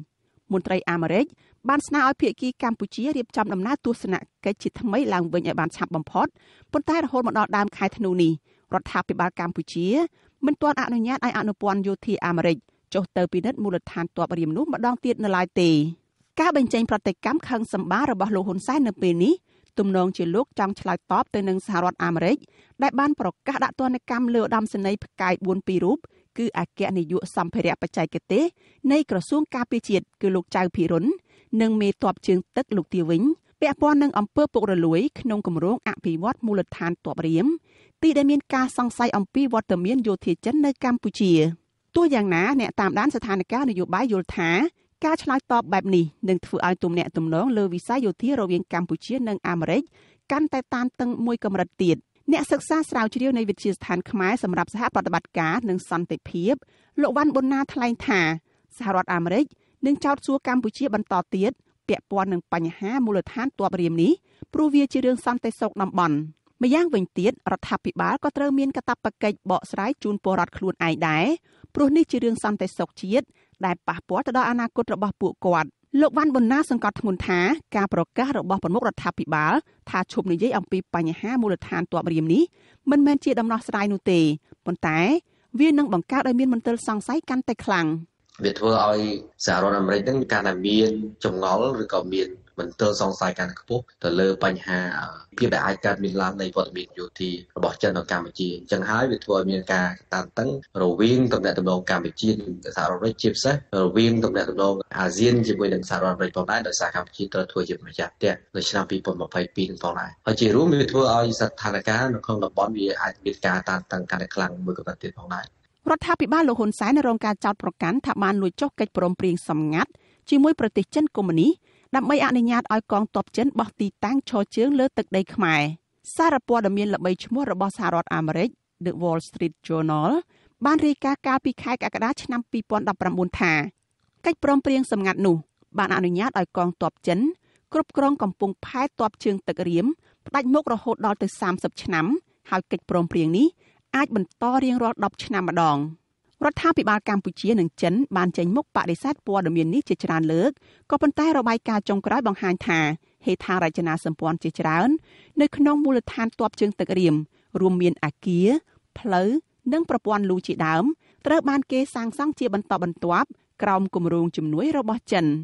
មន្ត្រីអាមេរិកបានស្នើឲ្យភាគីកម្ពុជារៀបចំដំណើរទស្សនកិច្ចជាថ្មីឡើងវិញឲ្យបានឆាប់បំផុតប៉ុន្តែរហូតមកដល់ដើមខែធ្នូនេះរដ្ឋាភិបាលកម្ពុជាមិនទាន់អនុញ្ញាតឲ្យអនុព័ន្ធយោធាអាមេរិកចុះទៅពិនិត្យមូលដ្ឋានទ័ពរៀមនោះម្ដងទៀតនៅឡើយទេការបញ្ចេញប្រតិកម្មខឹងសម្បាររបស់លោកហ៊ុនសែននៅពេលនេះទំនងជាលោកចង់ឆ្លើយតបទៅនឹងសហរដ្ឋអាមេរិកដែលបានប្រកាសដាក់ទណ្ឌកម្មលើឧត្តមសេនីយ៍ផ្កាយ4 2រូបគឺអគ្គនាយកសម្ភារៈបច្ចេកទេសនៃក្រសួងការពារជាតិគឺលោកចៅភិរុននិងមេទ័ពជើងទឹកលោកទាវិញពាក់ព័ន្ធនឹងអំពើពុករលួយក្នុងគម្រោងអភិវឌ្ឍមូលដ្ឋានទ័ពរៀមទីដែលមានការសង្ស័យអំពីវត្តមានយោធាចិននៅកម្ពុជាទោះយ៉ាងណាអ្នកតាមដានស្ថានភាពនយោបាយយល់ថាការឆ្លើយតបបែបនេះនឹងធ្វើឲ្យទំនាក់ទំនងលើវិស័យយោធារវាងកម្ពុជានិងអាមេរិកកាន់តែតានតឹងមួយកម្រិតទៀតអ្នកសិក្សាស្រាវជ្រាវនៃវិទ្យាស្ថានខ្មែរសម្រាប់សហប្រតិបត្តិការនិងសន្តិភាពលោកវ៉ាន់ប៊ុនណាថ្លែងថាសហរដ្ឋអាមេរិកនឹងចោទសួរកម្ពុជាបន្តទៀតពាក់ព័ន្ធនឹងបញ្ហាមូលដ្ឋានទ័ពរៀមនេះព្រោះវាជារឿងសន្តិសុខតំបន់ម្យ៉ាងវិញទៀតរដ្ឋាភិបាលក៏ត្រូវមានកាតព្វកិច្ចបកស្រាយជូនពលរដ្ឋខ្លួនឯងដែរព្រោះនេះជារឿងសន្តិសុខជាតិដែលប៉ះពាល់ទៅដល់អនាគតរបស់ពួកគាត់លោកវ៉ាន់ប៊ុនណាសង្កត់ធ្ងន់ថាការប្រកាសរបស់ប្រមុខរដ្ឋាភិបាលថាឈប់និយាយអំពីបញ្ហាមូលដ្ឋានទ័ពរៀមនេះមិនមែនជាដំណោះស្រាយនោះទេប៉ុន្តែវានឹងបង្កើតឲ្យមានមន្ទិលសង្ស័យកាន់តែខ្លាំងវាធ្វើឲ្យសហរដ្ឋអាមេរិកនឹងកាន់តែមានចម្ងល់ឬក៏មានមន្ទិលសង្ស័យកាន់តែខ្ពស់ទៅលើបញ្ហាភាពដែលអាចកើតមានឡើងនៃវត្តមានយោធារបស់ចិននៅកម្ពុជាអញ្ចឹងហើយវាធ្វើឲ្យមានការតានតឹងរវាងទំនាក់ទំនងកម្ពុជានិងសហរដ្ឋអាមេរិកជាពិសេសរវាងទំនាក់ទំនងអាស៊ានជាមួយនឹងសហរដ្ឋអាមេរិកផងដែរដោយសារកម្ពុជាត្រូវធ្វើជាម្ចាស់ផ្ទះនៅឆ្នាំ2022នឹងផងដែរហើយជារួមវាធ្វើឲ្យស្ថានភាពនៅក្នុងតំបន់វាអាចមានការតានតឹងកាន់តែខ្លាំងមួយកម្រិតទៀតផងដែររដ្ឋាភិបាលលោកហ៊ុនសែនរងការចោទប្រកាន់ថាបានលួចចុះកិច្ចព្រមព្រៀងសម្ងាត់ជាមួយប្រទេសចិនកុម្មុយនីសដើម្បីអនុញ្ញាតឲ្យកងទ័ពចិនបោះទីតាំងឈរជើងលើទឹកដីខ្មែរសារព័ត៌មានល្បីឈ្មោះរបស់សហរដ្ឋអាមេរិក The Wall Street Journal បានរាយការណ៍កាលពីខែកក្កដាឆ្នាំ2019ថាកិច្ចព្រមព្រៀងសម្ងាត់នោះបានអនុញ្ញាតឲ្យកងទ័ពចិនគ្រប់គ្រងកំពង់ផែទ័ពជើងទឹករៀមផ្ដាច់មុខរហូតដល់ទៅ30ឆ្នាំហើយកិច្ចព្រមព្រៀងនេះអាចបន្តរៀងរាល់10ឆ្នាំម្ដងរដ្ឋាភិបាលកម្ពុជានិងចិនបានចេញមុខបដិសេធព័ត៌មាននេះជាច្រើនលើកក៏ប៉ុន្តែរបាយការណ៍ចុងក្រោយបង្ហាញថាហេដ្ឋារចនាសម្ព័ន្ធជាច្រើននៅក្នុងមូលដ្ឋានទ័ពជើងទឹករៀមរួមមានអគារផ្លូវនិងប្រព័ន្ធលូជាដើមត្រូវបានគេសាងសង់ជាបន្តបន្ទាប់ក្រោមគម្រោងជំនួយរបស់ចិន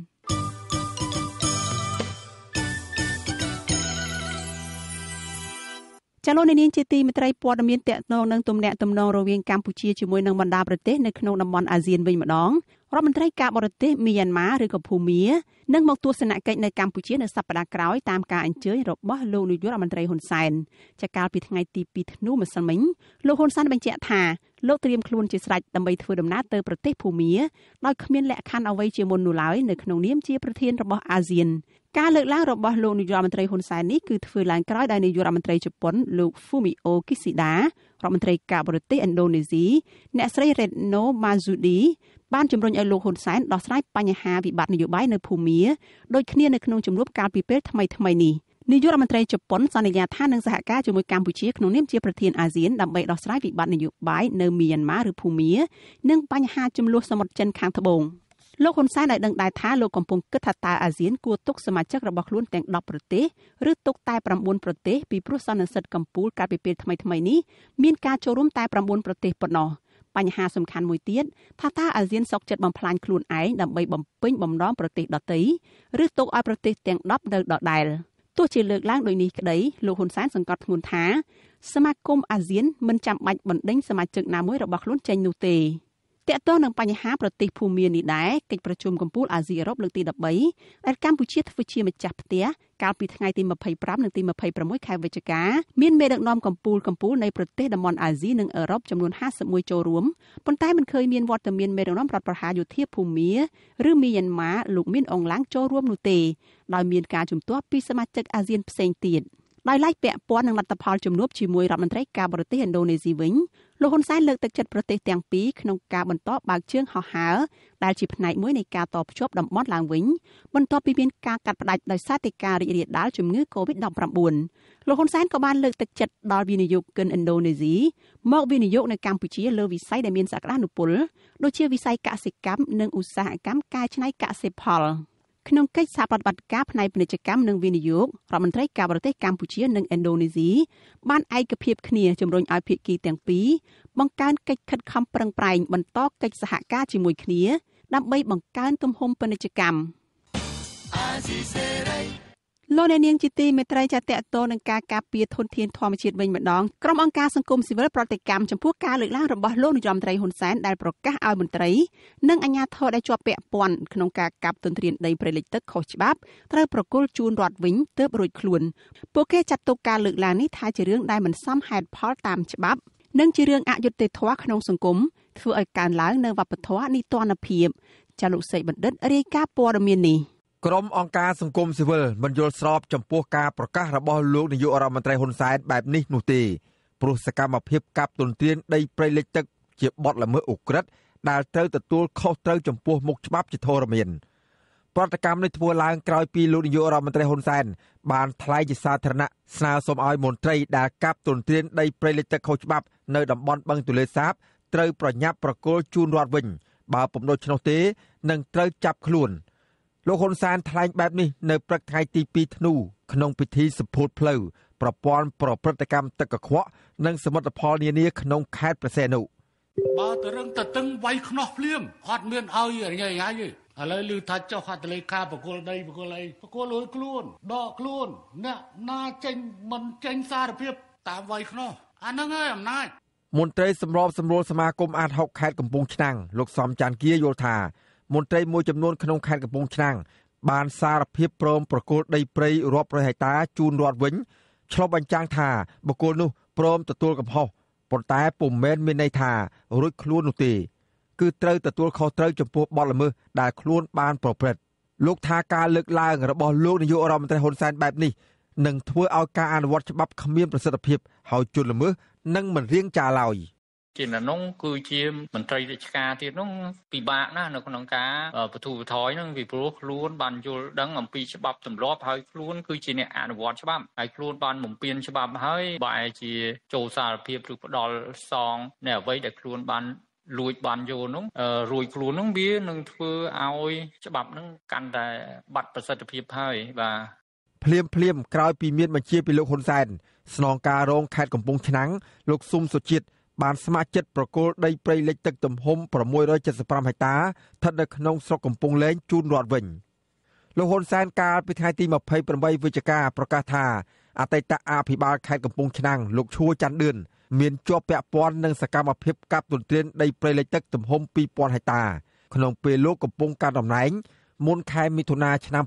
ចលនានាងជាទីមេត្រីព័ត៌មានតកតងនឹងទំនាក់ទំនងរវាងកម្ពុជាជាមួយនឹងបណ្ដាប្រទេសនៅក្នុងតំបន់អាស៊ានវិញម្ដងរដ្ឋមន្ត្រីការបរទេសមីយ៉ាន់ម៉ាឬក៏ភូមានឹងមកទស្សនកិច្ចនៅកម្ពុជានៅសប្តាហ៍ក្រោយតាមការអញ្ជើញរបស់លោកនាយករដ្ឋមន្ត្រីហ៊ុនសែនចាកាលពីថ្ងៃទី2ធ្នូម្សិលមិញលោកហ៊ុនសែនបញ្ជាក់ថាលោកត្រៀមខ្លួនជាស្រេចដើម្បីធ្វើដំណើរទៅប្រទេសភូមាដោយគ្មានលក្ខខណ្ឌអ្វីជាមុននោះឡើយនៅក្នុងនាមជាប្រធានរបស់អាស៊ានការលើកឡើងរបស់លោកនាយករដ្ឋមន្ត្រីហ៊ុនសែននេះគឺធ្វើឡើងក្រោយដោយនាយករដ្ឋមន្ត្រីជប៉ុនលោក Fumio Kishida រដ្ឋមន្ត្រីការបរទេសឥណ្ឌូនេស៊ីអ្នកស្រី Retno Marsudi បានជំរុញឲ្យលោកហ៊ុនសែនដោះស្រាយបញ្ហាវិបត្តិនយោបាយនៅភូមាដូចគ្នានៅក្នុងជំនួបកាលពីពេលថ្មីៗនេះនាយករដ្ឋមន្ត្រីជប៉ុនសន្យាថានឹងសហការជាមួយកម្ពុជាក្នុងនាមជាប្រធានអាស៊ានដើម្បីដោះស្រាយវិបត្តិនយោបាយនៅមីយ៉ាន់ម៉ាឬភូមានិងបញ្ហាជម្លោះសមុទ្រចិនខាងត្បូងលោកហ៊ុនសែនបានដឹងដែរថាលោកកំពុងគិតថាតើអាស៊ានគួរទុកសមាជិករបស់ខ្លួនទាំង10ប្រទេសឬទុកតែ9ប្រទេសពីព្រោះសន្និសីទកំពូលកាលពីពេលថ្មីៗនេះមានការចូលរួមតែ9ប្រទេសប៉ុណ្ណោះបញ្ហាសំខាន់មួយទៀតថាតើអាស៊ានសុកចិត្តបំផ្លាញខ្លួនឯងដើម្បីបំពេញបំណងប្រទេសដទៃឬទុកឲ្យប្រទេសទាំង10នៅដដែលទោះជាលើកឡើងដោយនេះក្តីលោកហ៊ុនសែនសង្កត់ធ្ងន់ថាសមាគមអាស៊ានមិនចាំបាច់បណ្ដេញសមាជិកណាមួយរបស់ខ្លួនចេញនោះទេទាក់ទងនឹងបញ្ហាប្រទេសភូមានេះដែរកិច្ចប្រជុំកំពូលអាស៊ីអឺរ៉ុបលើកទី13ដែលកម្ពុជាធ្វើជាម្ចាស់ផ្ទះកាលពីថ្ងៃទី25និងទី26ខែវិច្ឆិកាមានមេដឹកនាំកំពូលនៃប្រទេសតំបន់អាស៊ីនិងអឺរ៉ុបចំនួន51ចូលរួមប៉ុន្តែមិនឃើញមានវត្តមានមេដឹកនាំរដ្ឋប្រហារយោធាភូមាឬមីយ៉ាន់ម៉ាលោកមានអងឡាំងចូលរួមនោះទេដោយមានការជំទាស់ពីសមាជិកអាស៊ានផ្សេងទៀតដោយឡែកពាក់ព័ន្ធនឹងលទ្ធផលជំនួបជាមួយរដ្ឋមន្ត្រីការបរទេសឥណ្ឌូនេស៊ីវិញលោកហ៊ុនសែនលើកទឹកចិត្តប្រទេសទាំងពីរក្នុងការបន្តបើកជើងហោះហើរដែលជាផ្នែកមួយនៃការតភ្ជាប់តំបន់ឡើងវិញបន្ទាប់ពីមានការកាត់ផ្តាច់ដោយសារតែការរីករាលដាលជំងឺ Covid-19 លោកហ៊ុនសែនក៏បានលើកទឹកចិត្តដល់វិនិយោគិនឥណ្ឌូនេស៊ីមកវិនិយោគនៅកម្ពុជាលើវិស័យដែលមានសក្តានុពលដូចជាវិស័យកសិកម្មនិងឧស្សាហកម្មកែច្នៃកសិផលក្នុងកិច្ចសហប្រតិបត្តិការផ្នែកពាណិជ្ជកម្មនិងវិនិយោគរដ្ឋមន្ត្រីការបរទេសកម្ពុជានិងឥណ្ឌូនេស៊ីបានឯកភាពគ្នាជំរុញឲ្យភាគីទាំងពីរបង្កើនកិច្ចខិតខំប្រឹងប្រែងបន្តកិច្ចសហការជាមួយគ្នាដើម្បីបង្កើនទំហំពាណិជ្ជកម្មលោកអ្នកនាងជាទីមេត្រីចាតតទៅនឹងការការពារធនធានធម្មជាតិវិញម្ដងក្រុមអង្គការសង្គមស៊ីវិលប្រតិកម្មចំពោះការលើកឡើងរបស់លោកនាយរដ្ឋមន្ត្រីហ៊ុនសែនដែលប្រកាសឲ្យមន្ត្រីនិងអាជ្ញាធរដែលជាប់ពាក់ព័ន្ធក្នុងការកាប់ទន្ទ្រានដីព្រៃលិចទឹកខុសច្បាប់ត្រូវប្រគល់ជូនរដ្ឋវិញទើបរួចខ្លួនពួកគេចាត់ទុកការលើកឡើងនេះថាជារឿងដែលមិនសមហេតុផលតាមច្បាប់និងជារឿងអយុត្តិធម៌ក្នុងសង្គមធ្វើឲ្យកើនឡើងនៅវប្បធម៌នីតិរដ្ឋភាពចាលោកសេកបណ្ឌិតរាយការណ៍ព័ត៌មាននេះក្រុមអង្គការសង្គមស៊ីវិលមិនយល់ស្របចំពោះការប្រកាសរបស់លោកនាយករដ្ឋមន្ត្រីហ៊ុនសែនបែបនេះនោះទេព្រោះសកម្មភាពកាប់ទន្ទ្រានដីព្រៃលិចទឹកជាបទល្មើសឧក្រិដ្ឋដែលត្រូវទទួលខុសត្រូវចំពោះមុខច្បាប់ជាធរមានប្រតិកម្មនេះធ្វើឡើងក្រោយពីលោកនាយករដ្ឋមន្ត្រីហ៊ុនសែនបានថ្លែងជាសាធារណៈស្នើសុំឲ្យមន្ត្រីដែលកាប់ទន្ទ្រានដីព្រៃលិចទឹកខុសច្បាប់នៅតំបន់បឹងទន្លេសាបត្រូវប្រញាប់ប្រគល់ជូនរដ្ឋវិញបើពុំដូច្នោះទេនឹងត្រូវចាប់ខ្លួនលោកហ៊ុនសែនថ្លែងបែបនេះនៅព្រឹកថ្ងៃទី2ធ្នូក្នុងពិធីសម្ពោធផ្លូវប្រព័ន្ធប្រព្រឹត្តកម្មទឹកកខ្វក់និងសមិទ្ធផលនានាក្នុងខេត្តព្រះសីហនុបើតរឹងតតឹងវាយខ្នោះភ្លាមអត់មានឲ្យញ៉ៃញ៉ៃទេឥឡូវឮថាចុះហត្ថលេខាបកគលដីបកគលអីបកគលលួយខ្លួនដកខ្លួនអ្នកណាចេញមិនចេញសារភាពតាមវាយខ្នោះអាហ្នឹងហើយអំណាចមន្ត្រីសម្របសម្រួលសមាគមអាត60ខេត្តកំពង់ឆ្នាំងលោកសំច័ន្ទគាយល់ថាមន្ត្រីមួយចំនួនក្នុងខេត្តកំពង់ឆ្នាំងបានសារភាពព្រមប្រគល់ដីព្រៃរាប់រយហិកតាជូនរដ្ឋវិញឆ្លុះបញ្ចាំងថាបុគ្គលនោះព្រមទទួលកំហុសប៉ុន្តែពុំមែនមានន័យថារួចខ្លួននោះទេគឺត្រូវទទួលខុសត្រូវចំពោះបទល្មើសដែលខ្លួនបានប្រព្រឹត្តលោកថាការលើកឡើងរបស់លោកនាយករដ្ឋមន្ត្រីហ៊ុនសែនបែបនេះនឹងធ្វើឲ្យការអនុវត្តច្បាប់គ្មានប្រសិទ្ធភាពហើយជនល្មើសនឹងមិនរៀងចាឡើយជានោះគឺជាមន្ត្រីរាជការទៀតនោះពិបាកណាស់នៅក្នុងការបទូបថយនឹងពីព្រោះខ្លួនបានយល់ដឹងអំពីច្បាប់ទម្លាប់ហើយខ្លួនគឺជាអ្នកអនុវត្តច្បាប់ហើយខ្លួនបានបំពេញច្បាប់ហើយបែរជាចូលសារភាពឬផ្ដាល់សងនៅអ្វីដែលខ្លួនបានលួចបានយកនោះរួចខ្លួននោះវានឹងធ្វើឲ្យច្បាប់នឹងកាន់តែបាត់ប្រសិទ្ធភាពហើយបាទភ្លាមក្រោយពីមានបញ្ជាពីលោកហ៊ុនសែនស្នងការរងខេត្តកំពង់ឆ្នាំងលោកស៊ុំសុជាតិបានស្ម័គ្រចិត្តប្រគល់ដីព្រៃលិចទឹកទំហំ675ហិកតាស្ថិតនៅក្នុងស្រុកកំពង់លែងជូនរដ្ឋវិញលោកហ៊ុនសែនកាលពីថ្ងៃទី28វិច្ឆិកាប្រកាសថាអតីតអភិបាលខេត្តកំពង់ឆ្នាំងលោកឈួរច័ន្ទឌឿនមានជាប់ពាក់ព័ន្ធនឹងសកម្មភាពកាប់ទន្ទ្រានដីព្រៃលិចទឹកទំហំ2000ហិកតាក្នុងពេលលោកកំពុងកាន់តំណែងមុនខែមិថុនាឆ្នាំ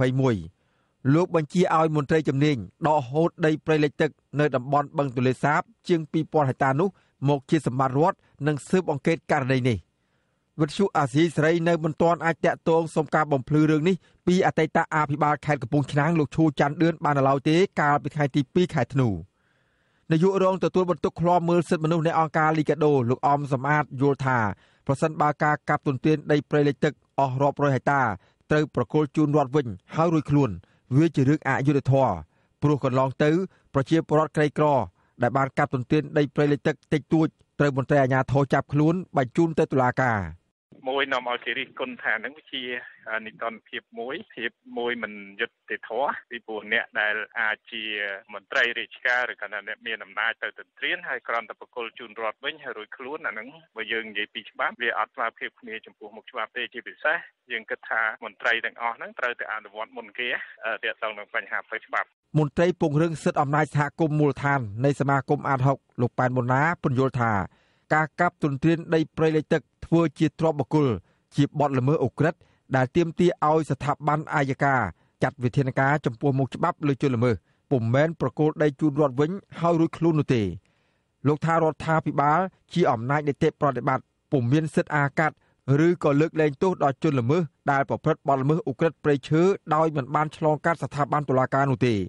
2021លោកបញ្ជាឲ្យមន្ត្រីជំនាញដកហូតដីព្រៃលិចទឹកនៅតំបន់បឹងទន្លេសាបជាង2000ហិកតានោះមកជាសម្បត្តិរដ្ឋនិងស៊ើបអង្កេតករណីនេះវិទ្យុអាស៊ីសេរីនៅមិនទាន់អាចតាក់ទងសុំការបំភ្លឺរឿងនេះពីអតីតអភិបាលខេត្តកំពង់ឆ្នាំងលោកឈួរច័ន្ទឌឿនបានឡើយទេកាលពីថ្ងៃទី2ខែធ្នូនាយករងទទួលបន្ទុកឃ្លាំមើលសិទ្ធិមនុស្សនៃអង្គការលីកាដូលោកអមសំអាតយល់ថាប្រសិនបើការកាប់ទន្ទ្រានដីព្រៃលិចទឹកអស់រាប់រយហិកតាត្រូវប្រគល់ជូនរដ្ឋវិញហើយរួចខ្លួនវាជារឿងអយុត្តិធម៌ព្រោះកន្លងទៅប្រជាពលរដ្ឋក្រីក្រដែលបានកាប់ទន្ទ្រានដីព្រៃលិចទឹកតិចតួចត្រូវមន្ត្រីអាជ្ញាធរចាប់ខ្លួនបញ្ជូនទៅតុលាការមួយនាំឲ្យគេរិះគន់ថានឹងជានីតិរដ្ឋភាពមួយមិនយុត្តិធម៌ពីព្រោះអ្នកដែលអាចជាមន្ត្រីរាជការឬក៏អ្នកមានអំណាចទៅទន្ទ្រានហើយគ្រាន់តែប្រគល់ជូនរដ្ឋវិញហើយរួចខ្លួនអានឹងបើយើងនិយាយពីច្បាប់វាអត់ស្មើភាពគ្នាចំពោះមុខច្បាប់ទេជាពិសេសយើងគិតថាមន្ត្រីទាំងអស់ហ្នឹងត្រូវតែអនុវត្តមុនគេទាក់ទងនឹងបញ្ហាផ្លូវច្បាប់មន្ត្រីពង្រឹងសិទ្ធិអំណាចសហគមន៍មូលដ្ឋាននៃសមាគមអាត60លោកប៉ែនប៊ុនណាពន្យល់ថាការកាប់ទន្ទ្រានដីព្រៃលិចទឹកធ្វើជាទ្រព្យបុគ្គលជាបទល្មើសឧក្រិដ្ឋដែលទាមទារឲ្យស្ថាប័នអាយកាចាត់វិធានការចំពោះមុខច្បាប់លើជនល្មើសពុំមែនប្រគល់ដីជូនរដ្ឋវិញហើយរួចខ្លួននោះទេលោកថារដ្ឋាភិបាលជាអំណាចនីតិប្រតិបត្តិពុំមានសិទ្ធិអាកាត់ឬក៏លើកលែងទោសដល់ជនល្មើសដែលប្រព្រឹត្តបទល្មើសឧក្រិដ្ឋព្រៃឈើដោយមិនបានឆ្លងកាត់ស្ថាប័នតុលាការនោះទេ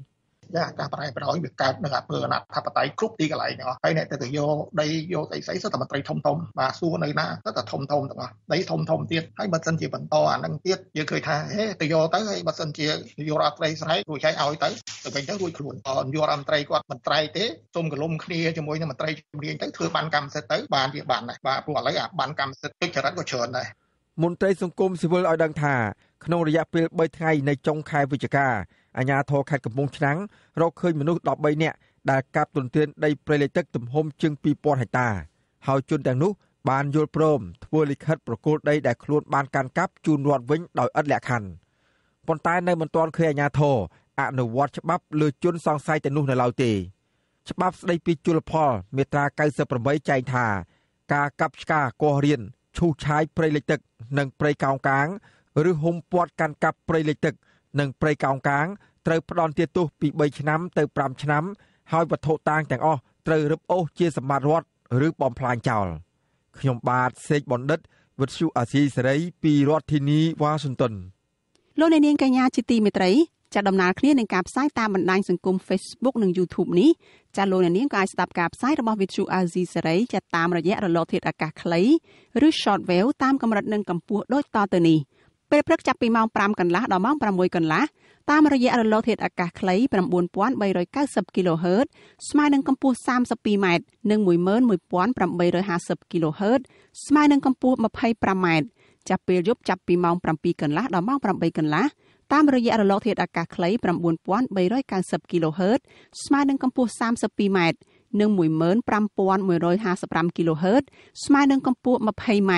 ការបដិបត្តិវាកើតនឹងអំពើអនាធិបតេយ្យគ្រប់ទីកន្លែងទាំងអស់ហើយអ្នកទៅយកដីយកអីស្អីសិតតែមន្ត្រីធំបាទសួរនៅណាសិតតែធំទាំងអស់ដីធំទៀតហើយបើសិនជាបន្តអានឹងទៀតយើងឃើញថាទៅយកទៅហើយបើសិនជាយករដ្ឋត្រីស្រែករួចចែកឲ្យទៅវិញទៅរួចខ្លួនយករដ្ឋមន្ត្រីគាត់មិនត្រៃទេសុំកលុំគ្នាជាមួយនឹងមន្ត្រីជំនាញទៅធ្វើបានកម្មសិទ្ធិទៅបានជាបានដែរបាទព្រោះឥឡូវអាបានកម្មសិទ្ធិទុច្ចរិតក៏ច្រើនដែរមន្ត្រីសង្គមស៊ីវិលឲ្យដឹងថាក្នុងរយៈពេល3ថ្ងៃនៃចុងខែវិច្ឆិកាអាជ្ញាធរខេត្តកំពង់ឆ្នាំងរកឃើញមនុស្ស13នាក់ដែលកាប់ទន្ទ្រានដីព្រៃលិចទឹកទំហំជាង 2000 ហិកតាហើយជនទាំងនោះបានយល់ព្រមធ្វើលិខិតប្រគល់ដីដែលខ្លួនបានកាន់កាប់ជូនរដ្ឋវិញដោយឥតលក្ខខណ្ឌប៉ុន្តែនៅមិនទាន់ឃើញអាជ្ញាធរអនុវត្តច្បាប់លើជនសង្ស័យទាំងនោះនៅឡើយទេច្បាប់ស្តីពីជលផលមាត្រា98ចែងថាការកាប់ឆ្ការកោះរៀនឈូសឆាយព្រៃលិចទឹកនិងព្រៃកោងកាងឬហុំព័ទ្ធកាន់កាប់ព្រៃលិចទឹកនិងព្រៃកោងកាងត្រូវផ្ដន្ទាទោសពី3ឆ្នាំទៅ5ឆ្នាំហើយវត្ថុតាងទាំងអស់ត្រូវរឹបអូសជាសម្បត្តិរដ្ឋឬបំផ្លាញចោលខ្ញុំបាទសេកបណ្ឌិតវិទ្យុអាស៊ីសេរីពីរដ្ឋធានីវ៉ាស៊ីនតោនលោកអ្នកនាងកញ្ញាជាទីមេត្រីចាត់ដំណើរគ្នានឹងការផ្សាយតាមបណ្ដាញសង្គម Facebook និង YouTube នេះចាលោកអ្នកនាងក៏អាចស្ដាប់ការផ្សាយរបស់ VDO អាស៊ីសេរីចាតាមរយៈរលកធាតុអាកាសខ្លីឬ Shortwave តាមកម្រិតនិងកម្ពស់ដូចតទៅនេះពេលព្រឹកចាប់ពីម៉ោង 5 កន្លះដល់ម៉ោង 6 កន្លះតាមរយៈរលកធាតុអាកាសខ្លី 9390 kHz ស្មើនឹងកម្ពស់ 32m និង 11850 kHz ស្មើនឹងកម្ពស់ 25m ចាប់ពេលយប់ចាប់ពីម៉ោង 7 កន្លះដល់ម៉ោង 8 កន្លះតាមរយៈរលកធាតុអាកាសខ្លី 9390 kHz ស្មើនឹងកម្ពស់ 32m និង 15155 kHz ស្មើនឹងកម្ពស់ 20m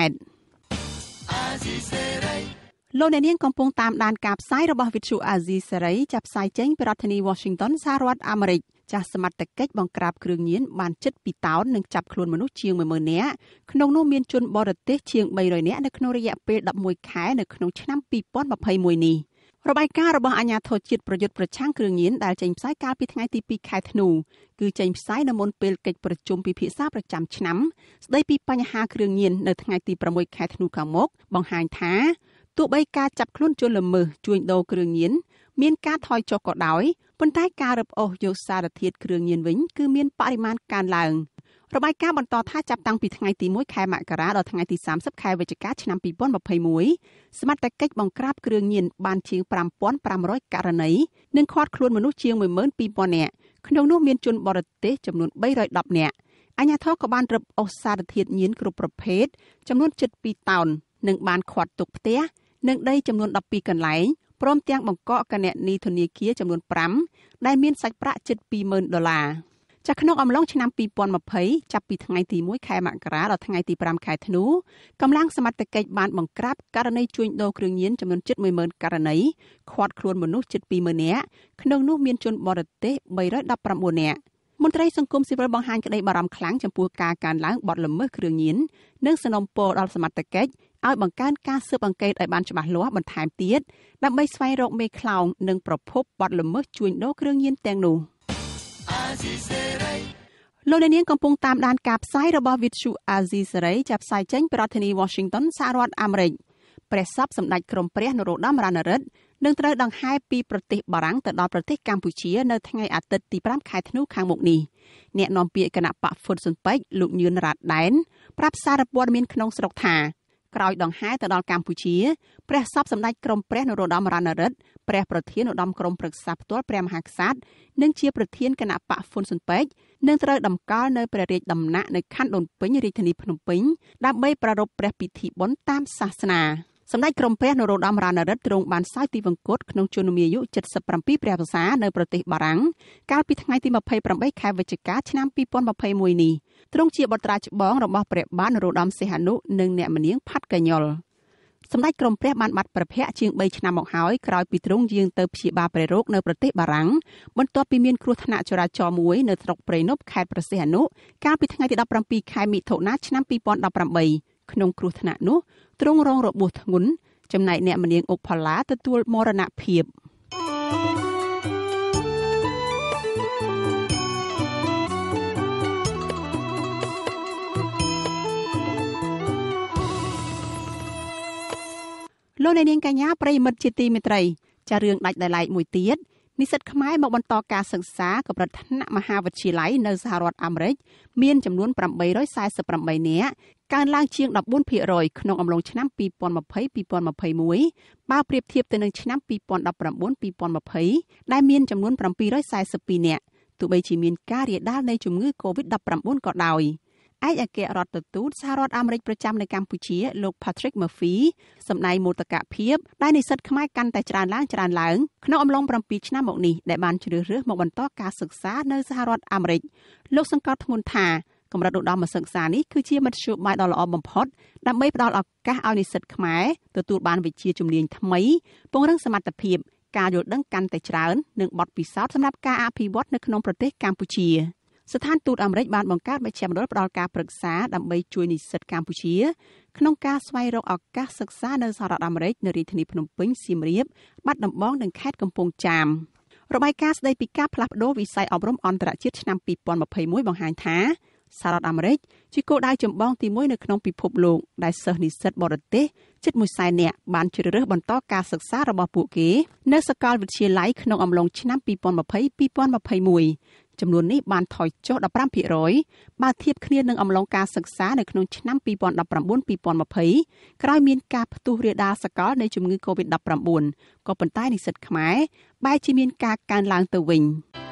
លោកអ្នកនាងកំពុងតាមដានការផ្សាយរបស់ VDO អាស៊ីសេរីចាប់ផ្សាយចេញពីរដ្ឋធានី Washington សហរដ្ឋអាមេរិកចាស់សមត្ថកិច្ចបង្ក្រាបគ្រឿងញៀនបានជិត2តោននិងចាប់ខ្លួនមនុស្សជាង 10000 នាក់ក្នុងនោះមានជនបរទេសជាង300នាក់នៅក្នុងរយៈពេល11ខែនៅក្នុងឆ្នាំ2021នេះរបាយការណ៍របស់អាជ្ញាធរជាតិប្រយុទ្ធប្រឆាំងគ្រឿងញៀនដែលចេញផ្សាយកាលពីថ្ងៃទី2ខែធ្នូគឺចេញផ្សាយនៅមុនពេលកិច្ចប្រជុំពិភាក្សាប្រចាំឆ្នាំស្ដីពីបញ្ហាគ្រឿងញៀននៅថ្ងៃទី6ខែធ្នូខាងមុខបង្ហាញថាទោះបីការចាប់ខ្លួនជនល្មើសជួញដូរគ្រឿងញៀនមានការថយចុះក៏ដោយប៉ុន្តែការរឹបអូសយកសារធាតុគ្រឿងញៀនវិញគឺមានបរិមាណកើនឡើងរបាយការណ៍បន្តថាចាប់តាំងពីថ្ងៃទី1ខែមករាដល់ថ្ងៃទី30ខែវិច្ឆិកាឆ្នាំ2021សមត្ថកិច្ចបង្ក្រាបគ្រឿងញៀនបានជាង5500ករណីនិងឃាត់ខ្លួនមនុស្សជាង12000នាក់ក្នុងនោះមានជនបរទេសចំនួន310នាក់អាជ្ញាធរក៏បានរឹបអូសសារធាតុញៀនគ្រប់ប្រភេទចំនួនជិត2តោននិងបានឃាត់ទុកផ្ទះនិងដីចំនួន12កន្លែងព្រមទាំងបង្កកគណនីធនាគារចំនួន5ដែលមានសាច់ប្រាក់ជិត$20000ចាក្នុងអំឡុងឆ្នាំ2020ចាប់ពីថ្ងៃទី1ខែមករាដល់ថ្ងៃទី5ខែធ្នូកម្លាំងសមត្ថកិច្ចបានបង្ក្រាបករណីជួញដូរគ្រឿងញៀនចំនួនជិត10000ករណីឃាត់ខ្លួនមនុស្សជិត20000នាក់ក្នុងនោះមានជនបរទេស319នាក់មន្ត្រីសង្គមស៊ីវិលបង្ហាញក្តីបារម្ភខ្លាំងចំពោះការកើនឡើងបទល្មើសគ្រឿងញៀននិងសំណូមពរដល់សមត្ថកិច្ចឲ្យបង្កើនការស៊ើបអង្កេតឲ្យបានច្បាស់លាស់បន្ថែមទៀតដើម្បីស្វែងរកមេខ្លោងនិងប្រភពបទល្មើសជួញដូរគ្រឿងញៀនទាំងនោះលោកអ្នកនាងកំពុងតាមដានការផ្សាយរបស់ VDO អាស៊ីសេរីចាប់ផ្សាយចេញពីរដ្ឋធានី Washington សហរដ្ឋអាមេរិកព្រះសពសម្ដេចក្រមព្រះនរោត្តមរណរដ្ឋនឹងត្រូវដង្ហែពីប្រទេសបារាំងទៅដល់ប្រទេសកម្ពុជានៅថ្ងៃអាទិត្យទី5ខែធ្នូខាងមុខនេះអ្នកនាំពាក្យគណៈបកហ្វុនស៊ុនប៉ិចលោកញឿនរ៉ាដែនប្រាប់សារព័ត៌មានក្នុងស្រុកថាក្រោយដង្ហែទៅដល់កម្ពុជាព្រះសពសម្ដេចក្រមព្រះនរោត្តមរណរដ្ឋព្រះប្រធានឧត្តមក្រុមប្រឹក្សាផ្ទាល់ព្រះមហាក្សត្រនិងជាប្រធានគណៈបកហ្វុនស៊ុនប៉ិចនឹងត្រូវតម្កល់នៅព្រះរាជដំណាក់នៅខណ្ឌដូនពេញរាជធានីភ្នំពេញដើម្បីប្រារព្ធព្រះពិធីបុណ្យតាមសាសនាសម្ដេចក្រមព្រះនរោត្តមរណរដ្ឋទ្រង់បានសោយទីវង្គតក្នុងជន្មាយុ77ព្រះវស្សានៅប្រទេសបារាំងកាលពីថ្ងៃទី28ខែវិច្ឆិកាឆ្នាំ2021នេះទ្រង់ជាបុត្រាច្បងរបស់ព្រះបាទនរោត្តមសីហនុនិងអ្នកម្នាងផាត់កញ្ញុលសម្ដេចក្រមព្រះបានបាត់ព្រះភ័ក្ត្រជាង3ឆ្នាំមកហើយក្រោយពីទ្រង់យាងទៅព្យាបាលព្រះរោគនៅប្រទេសបារាំងបន្ទាប់ពីមានគ្រោះថ្នាក់ចរាចរណ៍មួយនៅស្រុកព្រៃនប់ខេត្តព្រះសីហនុកាលពីថ្ងៃទី17ខែមិថុនាឆ្នាំ2018ក្នុងគ្រោះថ្នាក់នោះទ្រង់រងរបួសធ្ងន់ចំណែកអ្នកម្នាងអុកផល្លាទទួលមរណភាពលោកអ្នកនាងកញ្ញាប្រិយមិត្តជាទីមេត្រីចារឿងដាច់ដោយឡែកមួយទៀតនិស្សិតខ្មែរមកបន្តការសិក្សាកម្រិតថ្នាក់មហាវិទ្យាល័យនៅសហរដ្ឋអាមេរិកមានចំនួន848នាក់កើនឡើងជាង 14% ក្នុងអំឡុងឆ្នាំ 2020-2021 បើប្រៀបធៀបទៅនឹងឆ្នាំ 2019-2020 ដែលមានចំនួន742នាក់ទោះបីជាមានការរាលដាលនៃជំងឺ COVID-19 ក៏ដោយឯកអគ្គរដ្ឋទូតសហរដ្ឋអាមេរិកប្រចាំនៅកម្ពុជាលោក Patrick Murphy សម្ដែងមោទកភាពដែលនិស្សិតខ្មែរកាន់តែច្រើនឡើងក្នុងអំឡុង7ឆ្នាំមកនេះដែលបានជ្រើសរើសមកបន្តការសិក្សានៅសហរដ្ឋអាមេរិកលោកសង្កត់ធ្ងន់ថាកម្រិតឧត្តមសិក្សានេះគឺជាមធ្យោបាយដ៏ល្អបំផុតដើម្បីផ្តល់ឱកាសឲ្យនិស្សិតខ្មែរទទួលបានវិជ្ជាជំនាញថ្មីពង្រឹងសមត្ថភាពការយល់ដឹងកាន់តែច្រើននិងបទពិសោធន៍សម្រាប់ការអភិវឌ្ឍនៅក្នុងប្រទេសកម្ពុជាស្ថានទូតអាមេរិកបានបង្កើតមជ្ឈមណ្ឌលផ្តល់ការប្រឹក្សាដើម្បីជួយនិស្សិតកម្ពុជាក្នុងការស្វែងរកឱកាសសិក្សានៅសហរដ្ឋអាមេរិកនៅរាជធានីភ្នំពេញសៀមរាបបាត់ដំបងនិងខេត្តកំពង់ចាមរបាយការណ៍ស្តីពីការផ្លាស់ប្តូរវិស័យអប់រំអន្តរជាតិឆ្នាំ2021បង្ហាញថាសហរដ្ឋអាមេរិកជាគោលដៅចម្បងទី1នៅក្នុងពិភពលោកដែលសិស្សនិស្សិតបរទេសជិត100,000នាក់បានជ្រើសរើសបន្តការសិក្សារបស់ពួកគេនៅសាកលវិទ្យាល័យក្នុងអំឡុងឆ្នាំ2020-2021ចំនួននេះបានថយចុះ 15% បើធៀបគ្នានឹងអំឡុងការសិក្សានៅក្នុងឆ្នាំ2019-2020 ក្រោយមានការផ្ទុះរាលដាលសកលនៃជំងឺ COVID-19 ក៏ប៉ុន្តែនិស្សិតខ្មែរបែរជាមានការកើនឡើងទៅវិញ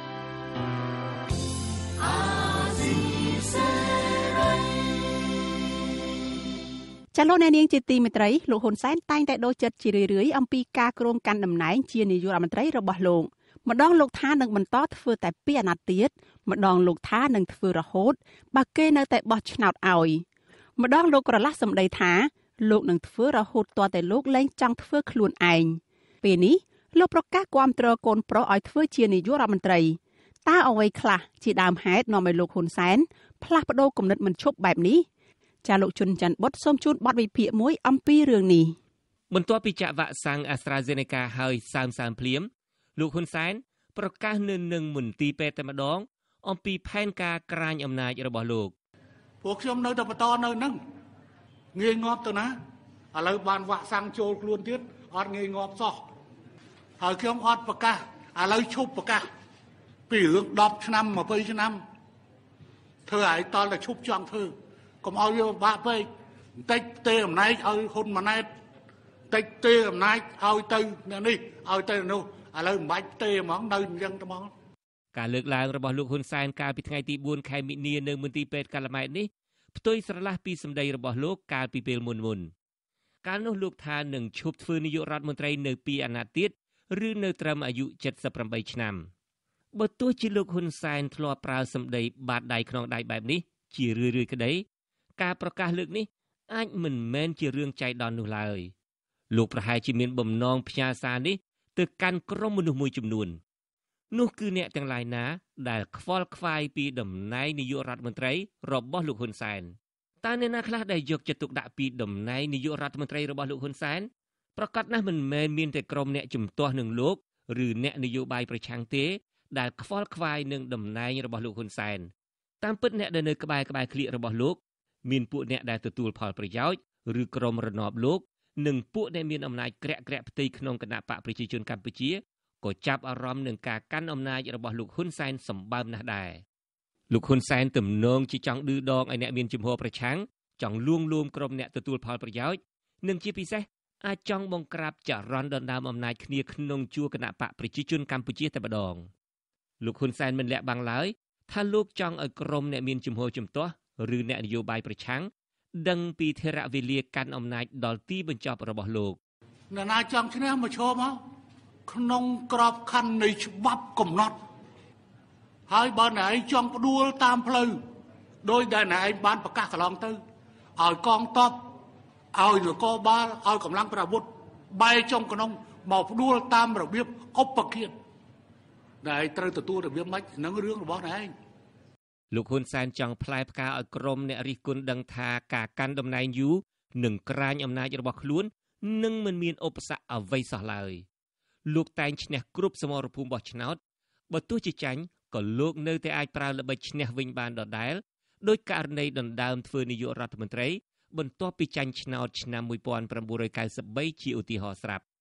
ចាលោកអ្នកនាងជាទីមេត្រីលោកហ៊ុនសែនតែងតែដូរចិត្តជារឿយៗអំពីការគ្រងកាន់តំណែងជានាយករដ្ឋមន្ត្រីរបស់លោកម្ដងលោកថានឹងបន្តធ្វើតែ2អាណត្តិទៀតម្ដងលោកថានឹងធ្វើរហូតបើគេនៅតែបោះឆ្នោតឲ្យម្ដងលោកក្រឡាស់សម្ដីថាលោកនឹងធ្វើរហូតទាល់តែលោកលែងចង់ធ្វើខ្លួនឯងពេលនេះលោកប្រកាសគាំទ្រកូនប្រុសឲ្យធ្វើជានាយករដ្ឋមន្ត្រីតើអ្វីខ្លះជាដើមហេតុនាំឲ្យលោកហ៊ុនសែនផ្លាស់ប្ដូរគំនិតមិនឈប់បែបនេះចាលោកជុនច័ន្ទបុតសូមជូនបទវិភាគមួយអំពីរឿងនេះបន្ទាប់ពីចាក់វ៉ាក់សាំង AstraZeneca ហើយសើមភ្លាមលោកហ៊ុនសែនប្រកាសនៅនឹងមន្ទីរពេទ្យតែម្ដងអំពីផែនការក្រាញអំណាចរបស់លោកពួកខ្ញុំនៅតែបន្តនៅនឹងងាយងាប់ទៅណាឥឡូវបានវ៉ាក់សាំងចូលខ្លួនទៀតអត់ងាយងាប់សោះហើយខ្ញុំអត់ប្រកាសឥឡូវឈប់ប្រកាសពីរឿង10ឆ្នាំ20ឆ្នាំធ្វើឲ្យតល់តែឈប់ចង់ធ្វើកុំឲ្យវាពិបាកពេកបន្តិចទេអំណាចឲ្យហ៊ុនម៉ាណែតបន្តិចទេអំណាចឲ្យទៅនេះឲ្យទៅនោះឥឡូវមិនបាច់ទេហ្មងនៅអញ្ចឹងហ្មងការលើកឡើងរបស់លោកហ៊ុនសែនកាលពីថ្ងៃទី4ខែមិនិនានៅមន្ទីរពេទ្យកាល់ម៉ែតនេះផ្ទុយស្រឡះពីសម្ដីរបស់លោកកាលពីពេលមុនកាលនោះលោកថានឹងឈប់ធ្វើនាយករដ្ឋមន្ត្រីនៅ2អាណត្តិទៀតឬនៅត្រឹមអាយុ78ឆ្នាំបើទោះជាលោកហ៊ុនសែនធ្លាប់ប្រើសម្ដីបាតដៃក្នុងដៃបែបនេះជារឿយៗក្តីការប្រកាសលើកនេះអាចមិនមែនជារឿងចៃដន្យនោះឡើយលោកប្រហែលជាមានបំណងផ្ញើសារនេះទៅកាន់ក្រុមមនុស្សមួយចំនួននោះគឺអ្នកទាំងឡាយណាដែលខ្វល់ខ្វាយពីតំណែងនាយករដ្ឋមន្ត្រីរបស់លោកហ៊ុនសែនតើអ្នកណាខ្លះដែលយកចិត្តទុកដាក់ពីតំណែងនាយករដ្ឋមន្ត្រីរបស់លោកហ៊ុនសែនប្រកាសណាស់មិនមែនមានតែក្រុមអ្នកជំទាស់នឹងលោកឬអ្នកនយោបាយប្រឆាំងទេដែលខ្វល់ខ្វាយនឹងតំណែងរបស់លោកហ៊ុនសែនតាមពិតអ្នកដែលនៅក្បែរក្លៀករបស់លោកមានពួកអ្នកដែលទទួលផលប្រយោជន៍ឬក្រុមរណបលោកនិងពួកដែលមានអំណាចក្រាក់ផ្ទៃក្នុងគណៈបកប្រជាជនកម្ពុជាក៏ចាប់អារម្មណ៍នឹងការកាន់អំណាចរបស់លោកហ៊ុនសែនសម្បើមណាស់ដែរលោកហ៊ុនសែនទំនងជាចង់ឌឺដងឲ្យអ្នកមានជំហរប្រឆាំងចង់លួងលោមក្រុមអ្នកទទួលផលប្រយោជន៍និងជាពិសេសអាចចង់បង្ក្រាបចរន្តដណ្ដើមអំណាចគ្នាក្នុងជួរគណៈបកប្រជាជនកម្ពុជាតែម្ដងលោកហ៊ុនសែនមិនលាក់បាំងឡើយថាលោកចង់ឲ្យក្រុមអ្នកមានជំហរជំទាស់ឬអ្នកនយោបាយប្រឆាំងដឹងពីធរវេលាកាន់អំណាចដល់ទីបញ្ចប់របស់លោកអ្នកណាចង់ឈ្នះមកឈរមកក្នុងក្របខ័ណ្ឌនៃច្បាប់កំណត់ហើយបើអ្នកឯងចង់ផ្ដួលតាមផ្លូវដោយដែលអ្នកឯងបានប្រកាសកន្លងទៅឲ្យកងទ័ពឲ្យនគរបាលឲ្យកម្លាំងប្រអាវុធបែរចុងក្នុងមកផ្ដួលតាមរបៀបឧបឃាតដែលឯងត្រូវទទួលរបៀបម៉េចនឹងរឿងរបស់អ្នកឯងលោកហ៊ុនសែនចង់ផ្លែផ្កាឲ្យក្រុមអ្នករិះគន់ដឹងថាការកាន់តំណែងយូរនិងក្រាញអំណាចរបស់ខ្លួននឹងមិនមានឧបសគ្គអ្វីសោះឡើយលោកតែងឈ្នះគ្រប់សមរភូមិបោះឆ្នោតបើទោះជាចាញ់ក៏លោកនៅតែអាចប្រើល្បិចឈ្នះវិញបានដដែលដោយករណីដណ្ដើមធ្វើនាយករដ្ឋមន្ត្រីបន្ទាប់ពីចាញ់ឆ្នោតឆ្នាំ1993ជាឧទាហរណ៍ស្រាប់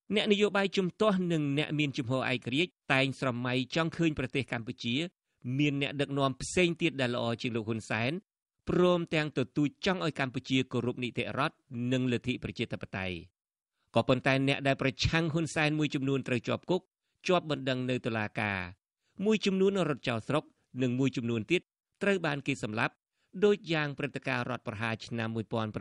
អ្នកនយោបាយជំទាស់និងអ្នកមានជំហរឯករាជ្យតែងស្រមៃចង់ឃើញប្រទេសកម្ពុជាមានអ្នកដឹកនាំផ្សេងទៀតដែលល្អជាងលោកហ៊ុនសែនព្រមទាំងទទូចចង់ឲ្យកម្ពុជាគោរពនីតិរដ្ឋនិងលទ្ធិប្រជាធិបតេយ្យក៏ប៉ុន្តែអ្នកដែលប្រឆាំងហ៊ុនសែនមួយចំនួនត្រូវជាប់គុកជាប់បណ្ដឹងនៅតុលាការមួយចំនួនរត់ចោលស្រុកនិងមួយចំនួនទៀតត្រូវបានគេសម្លាប់ដោយយ៉ាងព្រឹត្តិការណ៍រដ្ឋប្រហារឆ្នាំ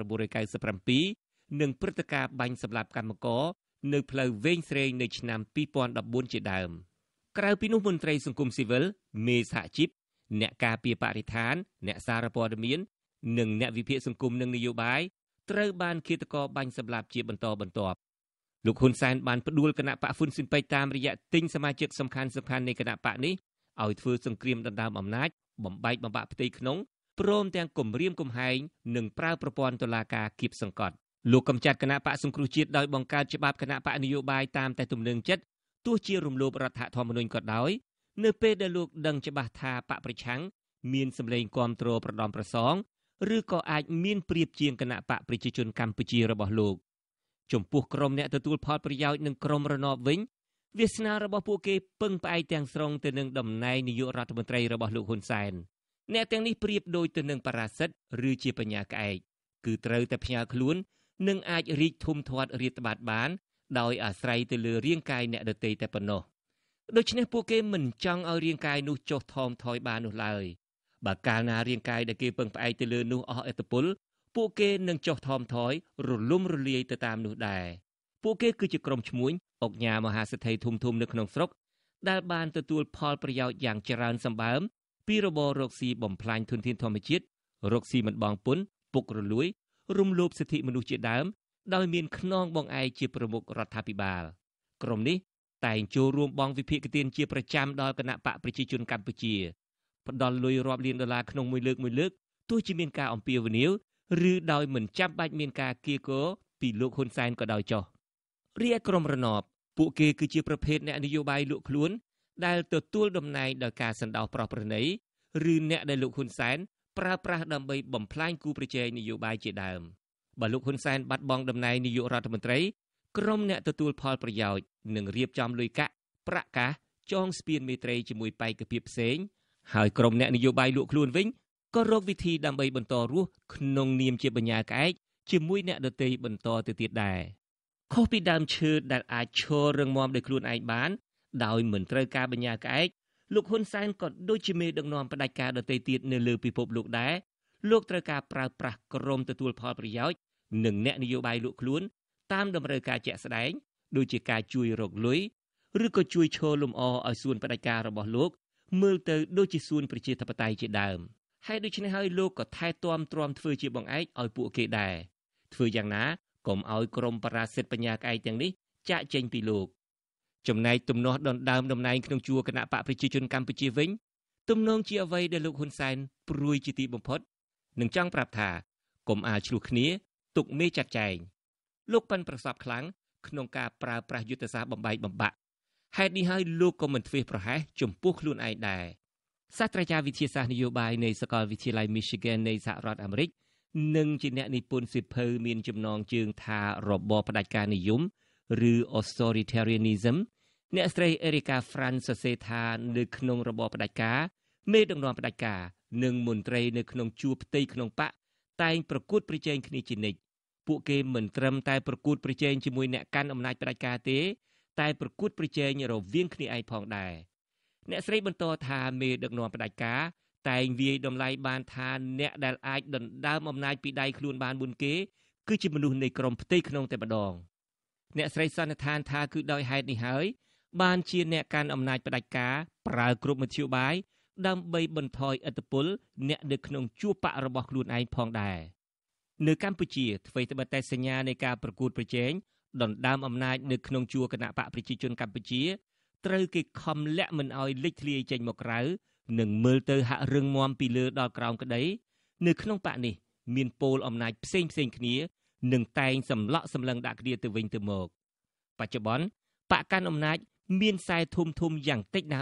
1997និងព្រឹត្តិការណ៍បាញ់សម្លាប់កម្មករនៅផ្លូវវែងស្រេងនៅឆ្នាំ2014ជាដើមក្រៅពីនោះមន្ត្រីសង្គមស៊ីវិលមេសហជីពអ្នកការពារបរិស្ថានអ្នកសារព័ត៌មាននិងអ្នកវិភាគសង្គមនិងនយោបាយត្រូវបានឃាតករបាញ់សម្លាប់ជាបន្តបន្ទាប់លោកហ៊ុនសែនបានផ្ដួលគណៈបកហ៊ុនស៊ិនប៉េងតាមរយៈទិញសមាជិកសំខាន់ៗនៃគណៈបកនេះឲ្យធ្វើសង្គ្រាមដណ្ដើមអំណាចបំបែកបំបាក់ផ្ទៃក្នុងព្រមទាំងគំរាមកំហែងនិងប្រើប្រព័ន្ធតុលាការគៀបសង្កត់លោកកំចាត់គណៈបកសង្គ្រោះជាតិដោយបង្កើតច្បាប់គណៈបកនយោបាយតាមតែទំនឹងចិត្តទោះជារំលោភរដ្ឋធម្មនុញ្ញក៏ដោយនៅពេលដែលលោកដឹងច្បាស់ថាបកប្រឆាំងមានសម្លេងគាំទ្រប្រដំប្រសងឬក៏អាចមានប្រៀបជាងគណៈបកប្រជាជនកម្ពុជារបស់លោកចំពោះក្រុមអ្នកទទួលផលប្រយោជន៍និងក្រុមរណបវិញវាសនារបស់ពួកគេពឹងផ្អែកទាំងស្រុងទៅនឹងតំណែងនាយករដ្ឋមន្ត្រីរបស់លោកហ៊ុនសែនអ្នកទាំងនេះប្រៀបដូចទៅនឹងប៉ារ៉ាសិតឬជាបញ្ញាក្អែកគឺត្រូវតែផ្ញើខ្លួននិងអាចរីកធំធាត់រាតត្បាតបានដោយអាស្រ័យទៅលើរាងកាយអ្នកដទៃតែប៉ុណ្ណោះដូច្នេះពួកគេមិនចង់ឲ្យរាងកាយនោះចុះថមថយបាននោះឡើយបើកាលណារាងកាយដែលគេពឹងផ្អែកទៅលើនោះអស់ឥទ្ធិពលពួកគេនឹងចុះថមថយរលំរលាយទៅតាមនោះដែរពួកគេគឺជាក្រុមឈ្មួញអុកញ៉ាមហាសេដ្ឋីធំៗនៅក្នុងស្រុកដែលបានទទួលផលប្រយោជន៍យ៉ាងច្រើនសម្បើមពីរបររកស៊ីបំផ្លាញធនធានធម្មជាតិរកស៊ីមិនបង់ពន្ធពុករលួយរំលោភសិទ្ធិមនុស្សជាដើមដោយមានខ្នងបងឯកជាប្រមុខរដ្ឋាភិបាលក្រុមនេះតែងចូលរួមបង់វិភាគទានជាប្រចាំដល់គណៈបកប្រជាជនកម្ពុជាផ្ដល់លុយរាប់លានដុល្លារក្នុងមួយលើកទោះជាមានការអំពាវនាវឬដោយមិនចាំបាច់មានការគៀកគរពីលោកហ៊ុនសែនក៏ដោយចុះរីឯក្រុមរណបពួកគេគឺជាប្រភេទអ្នកនយោបាយលក់ខ្លួនដែលទទួលតំណែងដោយការសណ្ដោសប្រោសប្រណីឬអ្នកដែលលោកហ៊ុនសែនប្រើប្រាស់ដើម្បីបំផ្លាញគូប្រជែងនយោបាយជាដើមបើលោកហ៊ុនសែនបាត់បង់តំណែងនាយករដ្ឋមន្ត្រីក្រុមអ្នកទទួលផលប្រយោជន៍នឹងរៀបចំលុយកាក់ប្រាក់កាសចងស្ពានមេត្រីជាមួយបេក្ខភាពផ្សេងហើយក្រុមអ្នកនយោបាយលក់ខ្លួនវិញក៏រកវិធីដើម្បីបន្តរស់ក្នុងនាមជាបញ្ញាក្អែកជាមួយអ្នកដទៃបន្តទៅទៀតដែរខុសពីដើមឈើដែលអាចឈររឹងមាំដោយខ្លួនឯងបានដោយមិនត្រូវការបញ្ញាក្អែកលោកហ៊ុនសែនក៏ដូចជាមេដឹកនាំផ្ដាច់ការដទៃទៀតនៅលើពិភពលោកដែរលោកត្រូវការប្រើប្រាស់ក្រុមទទួលផលប្រយោជន៍និងអ្នកនយោបាយលក់ខ្លួនតាមតម្រូវការជាក់ស្ដែងដូចជាការជួយរកលុយឬក៏ជួយឈរលំអឲ្យសួនផ្ដាច់ការរបស់លោកមើលទៅដូចជាសួនប្រជាធិបតេយ្យជាដើមហើយដូច្នេះហើយលោកក៏ថែទាំទ្រាំធ្វើជាបង្អែកឲ្យពួកគេដែរធ្វើយ៉ាងណាកុំឲ្យក្រុមប៉ារ៉ាសិតបញ្ញាក្អែកទាំងនេះចាក់ចេញពីលោកចំណែកទំនាស់ដណ្ដើមតំណែងក្នុងជួរគណៈបកប្រជាជនកម្ពុជាវិញទំនងជាអ្វីដែលលោកហ៊ុនសែនព្រួយជាទីបំផុតនឹងចង់ប្រាប់ថាកុំអាលឆ្លោះគ្នាទុកមេចាត់ចែងលោកប៉ិនប្រសពខ្លាំងក្នុងការប្រើប្រាស់យុទ្ធសាស្ត្របំបែកបំបាក់ហេតុនេះហើយលោកក៏មិនធ្វេសប្រហែសចំពោះខ្លួនឯងដែរសាស្ត្រាចារ្យវិទ្យាសាស្ត្រនយោបាយនៃសាកលវិទ្យាល័យ Michigan នៃសហរដ្ឋអាមេរិកនិងជាអ្នកនិពន្ធសៀវភៅមានចំណងជើងថារបបផ្ដាច់ការនិយមឬ authoritarianism អ្នកស្រី Erica Franz សរសេរថានៅក្នុងរបបផ្ដាច់ការមេដឹកនាំផ្ដាច់ការនិងមន្ត្រីនៅក្នុងជួរផ្ទៃក្នុងបកតែងប្រកួតប្រជែងគ្នាជានិច្ចពួកគេមិនត្រឹមតែប្រកួតប្រជែងជាមួយអ្នកកាន់អំណាចផ្ដាច់ការទេតែប្រកួតប្រជែងរវាងគ្នាឯងផងដែរអ្នកស្រីបន្តថាមេដឹកនាំផ្ដាច់ការតែងវាយតម្លៃបានថាអ្នកដែលអាចដណ្ដើមអំណាចពីដៃខ្លួនបានមុនគេគឺជាមនុស្សនៃក្រុមផ្ទៃក្នុងតែម្ដងអ្នកស្រីសន្និដ្ឋានថាគឺដោយហេតុនេះហើយបានជាអ្នកកាន់អំណាចផ្ដាច់ការប្រើគ្រប់មធ្យោបាយដើម្បីបន្ថយឥទ្ធិពលអ្នកនៅក្នុងជួរបករបស់ខ្លួនឯងផងដែរនៅកម្ពុជាអ្វីត្បិតតែសញ្ញានៃការប្រកួតប្រជែងដណ្ដើមអំណាចនៅក្នុងជួរគណៈបកប្រជាជនកម្ពុជាត្រូវគេខំលាក់មិនឲ្យលេចធ្លាយចេញមកក្រៅនិងមើលទៅហាក់រឹងមាំពីលើដល់ក្រោមក្តីនៅក្នុងបកនេះមានពូលអំណាចផ្សេងគ្នានិងតែងសម្លក់សម្លឹងដាក់គ្នាទៅវិញទៅមកបច្ចុប្បន្នបកកាន់អំណាចមានខ្សែធំយ៉ាងតិចណាស់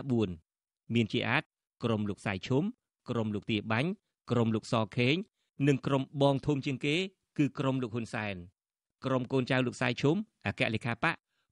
4មានជាអាចក្រុមលោកសាយឈុំក្រុមលោកទាបាញ់ក្រុមលោកសខេងនិងក្រុមបងធំជាងគេគឺក្រុមលោកហ៊ុនសែនក្រុមកូនចៅលោកសាយឈុំអគ្គលេខាបក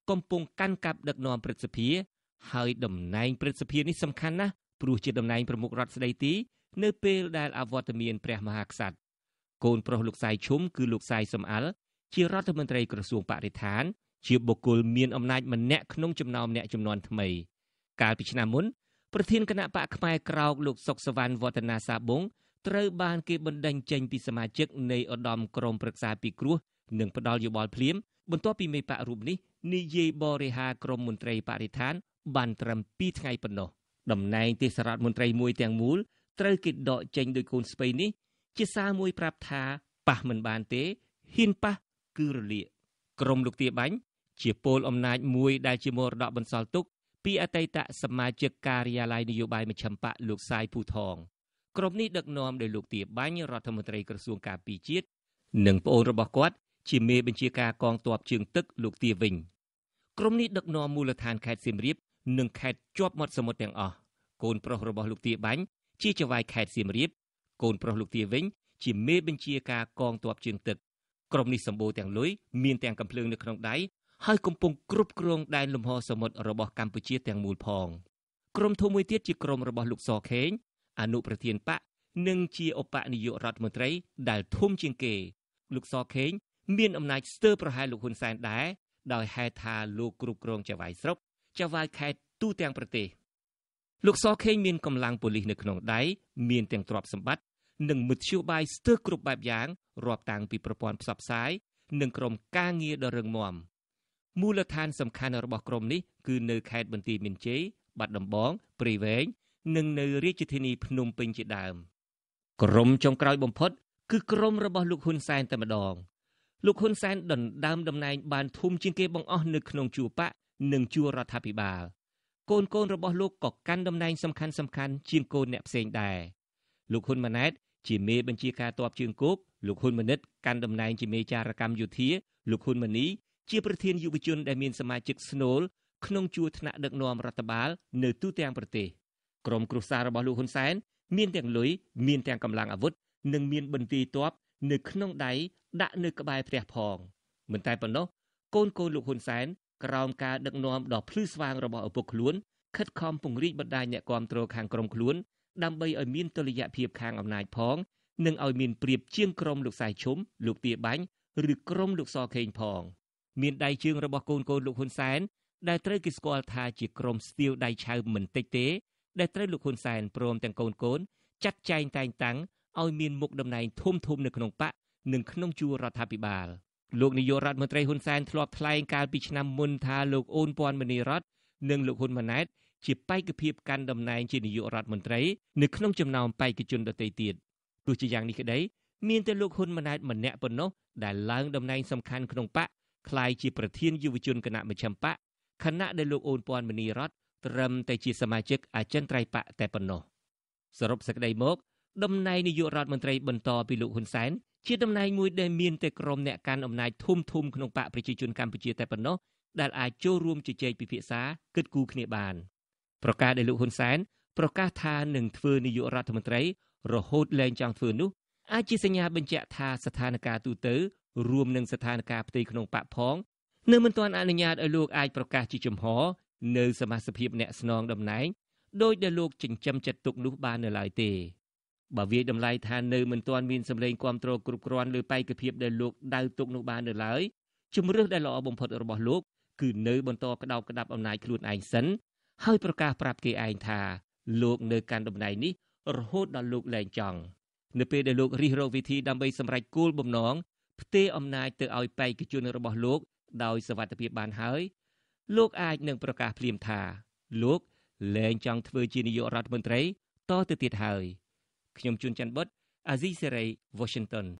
កំពុងកាន់កាប់ដឹកនាំព្រឹទ្ធសភាហើយតំណែងព្រឹទ្ធសភានេះសំខាន់ណាស់ព្រោះជាតំណែងប្រមុខរដ្ឋស្ដីទីនៅពេលដែលអវត្តមានព្រះមហាក្សត្រកូនប្រុសលោកសាយឈុំគឺលោកសាយសំអាល់ជារដ្ឋមន្ត្រីក្រសួងបរិស្ថានជាបុគ្គលមានអំណាចម្នាក់ក្នុងចំណោមអ្នកជំនាន់ថ្មីកាលពីឆ្នាំមុនប្រធានគណៈបកផ្នែកក្រោកលោកសុកសវណ្ណវឌ្ឍនាសាប៊ុងត្រូវបានគេបណ្តេញចេញពីសមាជិកនៃឧត្តមក្រុមប្រឹក្សាពិគ្រោះនិងផ្ដាល់យោបល់ភ្លាមបន្ទាប់ពីមេបករូបនេះនិយាយបរិហារក្រមមន្ត្រីបរិស្ថានបានត្រឹម2ថ្ងៃប៉ុណ្ណោះតំណែងទេសរដ្ឋមន្ត្រីមួយទាំងមូលត្រូវគេដកចេញដោយកូនស្ពៃនេះជាសារមួយប្រាប់ថាប៉ះមិនបានទេហ៊ានប៉ះគឺរលាកក្រមលោកទាបាញ់ជាពលអំណាចមួយដែលជាមរតកបន្សល់ទុកពីអតីតសមាជិកការិយាល័យនយោបាយមជ្ឈិមបកលោកសាយភូថងក្រុមនេះដឹកនាំដោយលោកទាបាញ់រដ្ឋមន្ត្រីក្រសួងការពារជាតិនិងប្អូនរបស់គាត់ជាមេបញ្ជាការកងទ័ពជើងទឹកលោកទាវិញក្រុមនេះដឹកនាំមូលដ្ឋានខេត្តសៀមរាបនិងខេត្តជាប់មាត់សមុទ្រទាំងអស់កូនប្រុសរបស់លោកទាបាញ់ជាចៅហ្វាយខេត្តសៀមរាបកូនប្រុសលោកទាវិញជាមេបញ្ជាការកងទ័ពជើងទឹកក្រុមនេះសម្បូរទាំងលុយមានទាំងកាំភ្លើងនៅក្នុងដៃហើយកំពុងគ្រប់គ្រងដែនលំហសមុទ្ររបស់កម្ពុជាទាំងមូលផងក្រុមធំមួយទៀតជាក្រុមរបស់លោកសខេងអនុប្រធានបកនិងជាឧបនាយករដ្ឋមន្ត្រីដែលធំជាងគេលោកសខេងមានអំណាចស្ទើរប្រហែលលោកហ៊ុនសែនដែរដោយហេតុថាលោកគ្រប់គ្រងចៅហ្វាយស្រុកចៅហ្វាយខេត្តទូទាំងប្រទេសលោកសខេងមានកម្លាំងប៉ូលីសនៅក្នុងដៃមានទាំងទ្រព្យសម្បត្តិនិងមធ្យោបាយស្ទើរគ្រប់បែបយ៉ាងរាប់តាំងពីប្រព័ន្ធផ្សព្វផ្សាយនិងក្រុមការងារដ៏រឹងមាំមូលដ្ឋានសំខាន់របស់ក្រុមនេះគឺនៅខេត្តបន្ទាយមានជ័យបាត់ដំបងព្រៃវែងនិងនៅរាជធានីភ្នំពេញជាដើមក្រុមចុងក្រោយបំផុតគឺក្រុមរបស់លោកហ៊ុនសែនតែម្ដងលោកហ៊ុនសែនដណ្ដើមតំណែងបានធំជាងគេបង្អស់នៅក្នុងជួរបកនិងជួររដ្ឋាភិបាលកូនរបស់លោកក៏កាន់តំណែងសំខាន់ជាងកូនអ្នកផ្សេងដែរលោកហ៊ុនម៉ាណែតជាមេបញ្ជាការទ័ពជើងគោកលោកហ៊ុនម៉ាណិតកាន់តំណែងជាមេចារកម្មយោធាលោកហ៊ុនម៉ាណីជាប្រធានយុវជនដែលមានសមាជិកស្នូលក្នុងជួរថ្នាក់ដឹកនាំរដ្ឋបាលនៅទូទាំងប្រទេសក្រុមគ្រួសាររបស់លោកហ៊ុនសែនមានទាំងលុយមានទាំងកម្លាំងអាវុធនិងមានបន្ទាយទ័ពនៅក្នុងដៃដាក់នៅក្បែរផ្ទះផងមិនតែប៉ុណ្ណោះកូនលោកហ៊ុនសែនក្រោមការដឹកនាំដ៏ភ្លឺស្វាងរបស់ឪពុកខ្លួនខិតខំពង្រីកបណ្ដាញអ្នកគាំទ្រខាងក្រុមខ្លួនដើម្បីឲ្យមានតុល្យភាពខាងអំណាចផងនិងឲ្យមានប្រៀបជាងក្រុមលោកសាយឈុំលោកទាបាញ់ឬក្រុមលោកសខេងផងមានដៃជើងរបស់កូនលោកហ៊ុនសែនដែលត្រូវគេស្គាល់ថាជាក្រុមស្ទាវដៃឆៅមិនតិចទេដែលត្រូវលោកហ៊ុនសែនព្រមទាំងកូនចាត់ចែងតែងតាំងឲ្យមានមុខតំណែងធំនៅក្នុងបកនិងក្នុងជួររដ្ឋាភិបាលលោកនាយករដ្ឋមន្ត្រីហ៊ុនសែនធ្លាប់ថ្លែងកាលពីឆ្នាំមុនថាលោកអូនពាន់មនីរតន៍និងលោកហ៊ុនម៉ាណែតជាបេក្ខភាពកាន់តំណែងជានាយករដ្ឋមន្ត្រីនៅក្នុងចំណោមបេក្ខជនដទៃទៀតទោះជាយ៉ាងនេះក្តីមានតែលោកហ៊ុនម៉ាណែតម្នាក់ប៉ុណ្ណោះដែលឡើងតំណែងសំខាន់ក្នុងបកក្លាយជាប្រធានយុវជនគណៈមជ្ឈិមបកខណៈដែលលោកអូនពាន់មនីរតន៍ត្រឹមតែជាសមាជិកអចិន្ត្រៃយ៍បកតែប៉ុណ្ណោះសរុបសេចក្តីមកតំណែងនាយករដ្ឋមន្ត្រីបន្តពីលោកហ៊ុនសែនជាតំណែងមួយដែលមានតែក្រុមអ្នកកាន់អំណាចធំក្នុងបកប្រជាជនកម្ពុជាតែប៉ុណ្ណោះដែលអាចចូលរួមជជែកពិភាក្សាគិតគូរគ្នាបានប្រកាសដែលលោកហ៊ុនសែនប្រកាសថានឹងធ្វើនាយករដ្ឋមន្ត្រីរហូតលែងចង់ធ្វើនោះអាចជាសញ្ញាបញ្ជាក់ថាស្ថានភាពទូទៅរួមនឹងស្ថានភាពផ្ទៃក្នុងបកផងនៅមិនទាន់អនុញ្ញាតឲ្យលោកអាចប្រកាសជាចំហនៅសមាជិកភាពអ្នកស្នងតំណែងដោយដែលលោកចិញ្ចឹមចិត្តទុកនោះបាននៅឡើយទេបើវាតម្លៃថានៅមិនទាន់មានសម្លេងគាំទ្រគ្រប់គ្រាន់លើបេក្ខភាពដែលលោកដៅទុកនោះបាននៅឡើយជំរឿសដែលល្អបំផុតរបស់លោកគឺនៅបន្តក្តោបក្តាប់អំណាចខ្លួនឯងសិនហើយប្រកាសប្រាប់គេឯងថាលោកនៅកាន់តំណែងនេះរហូតដល់លោកលែងចង់នៅពេលដែលលោករិះរកវិធីដើម្បីសម្រេចគោលបំណងផ្ទេរអំណាចទៅឲ្យបេក្ខជនរបស់លោកដោយសវត្ថិភាពបានហើយលោកអាចនឹងប្រកាសភ្លាមថាលោកលែងចង់ធ្វើជានាយករដ្ឋមន្ត្រីតទៅទៀតហើយខ្ញុំជួនច័ន្ទបុត្រអាស៊ីសេរី Washington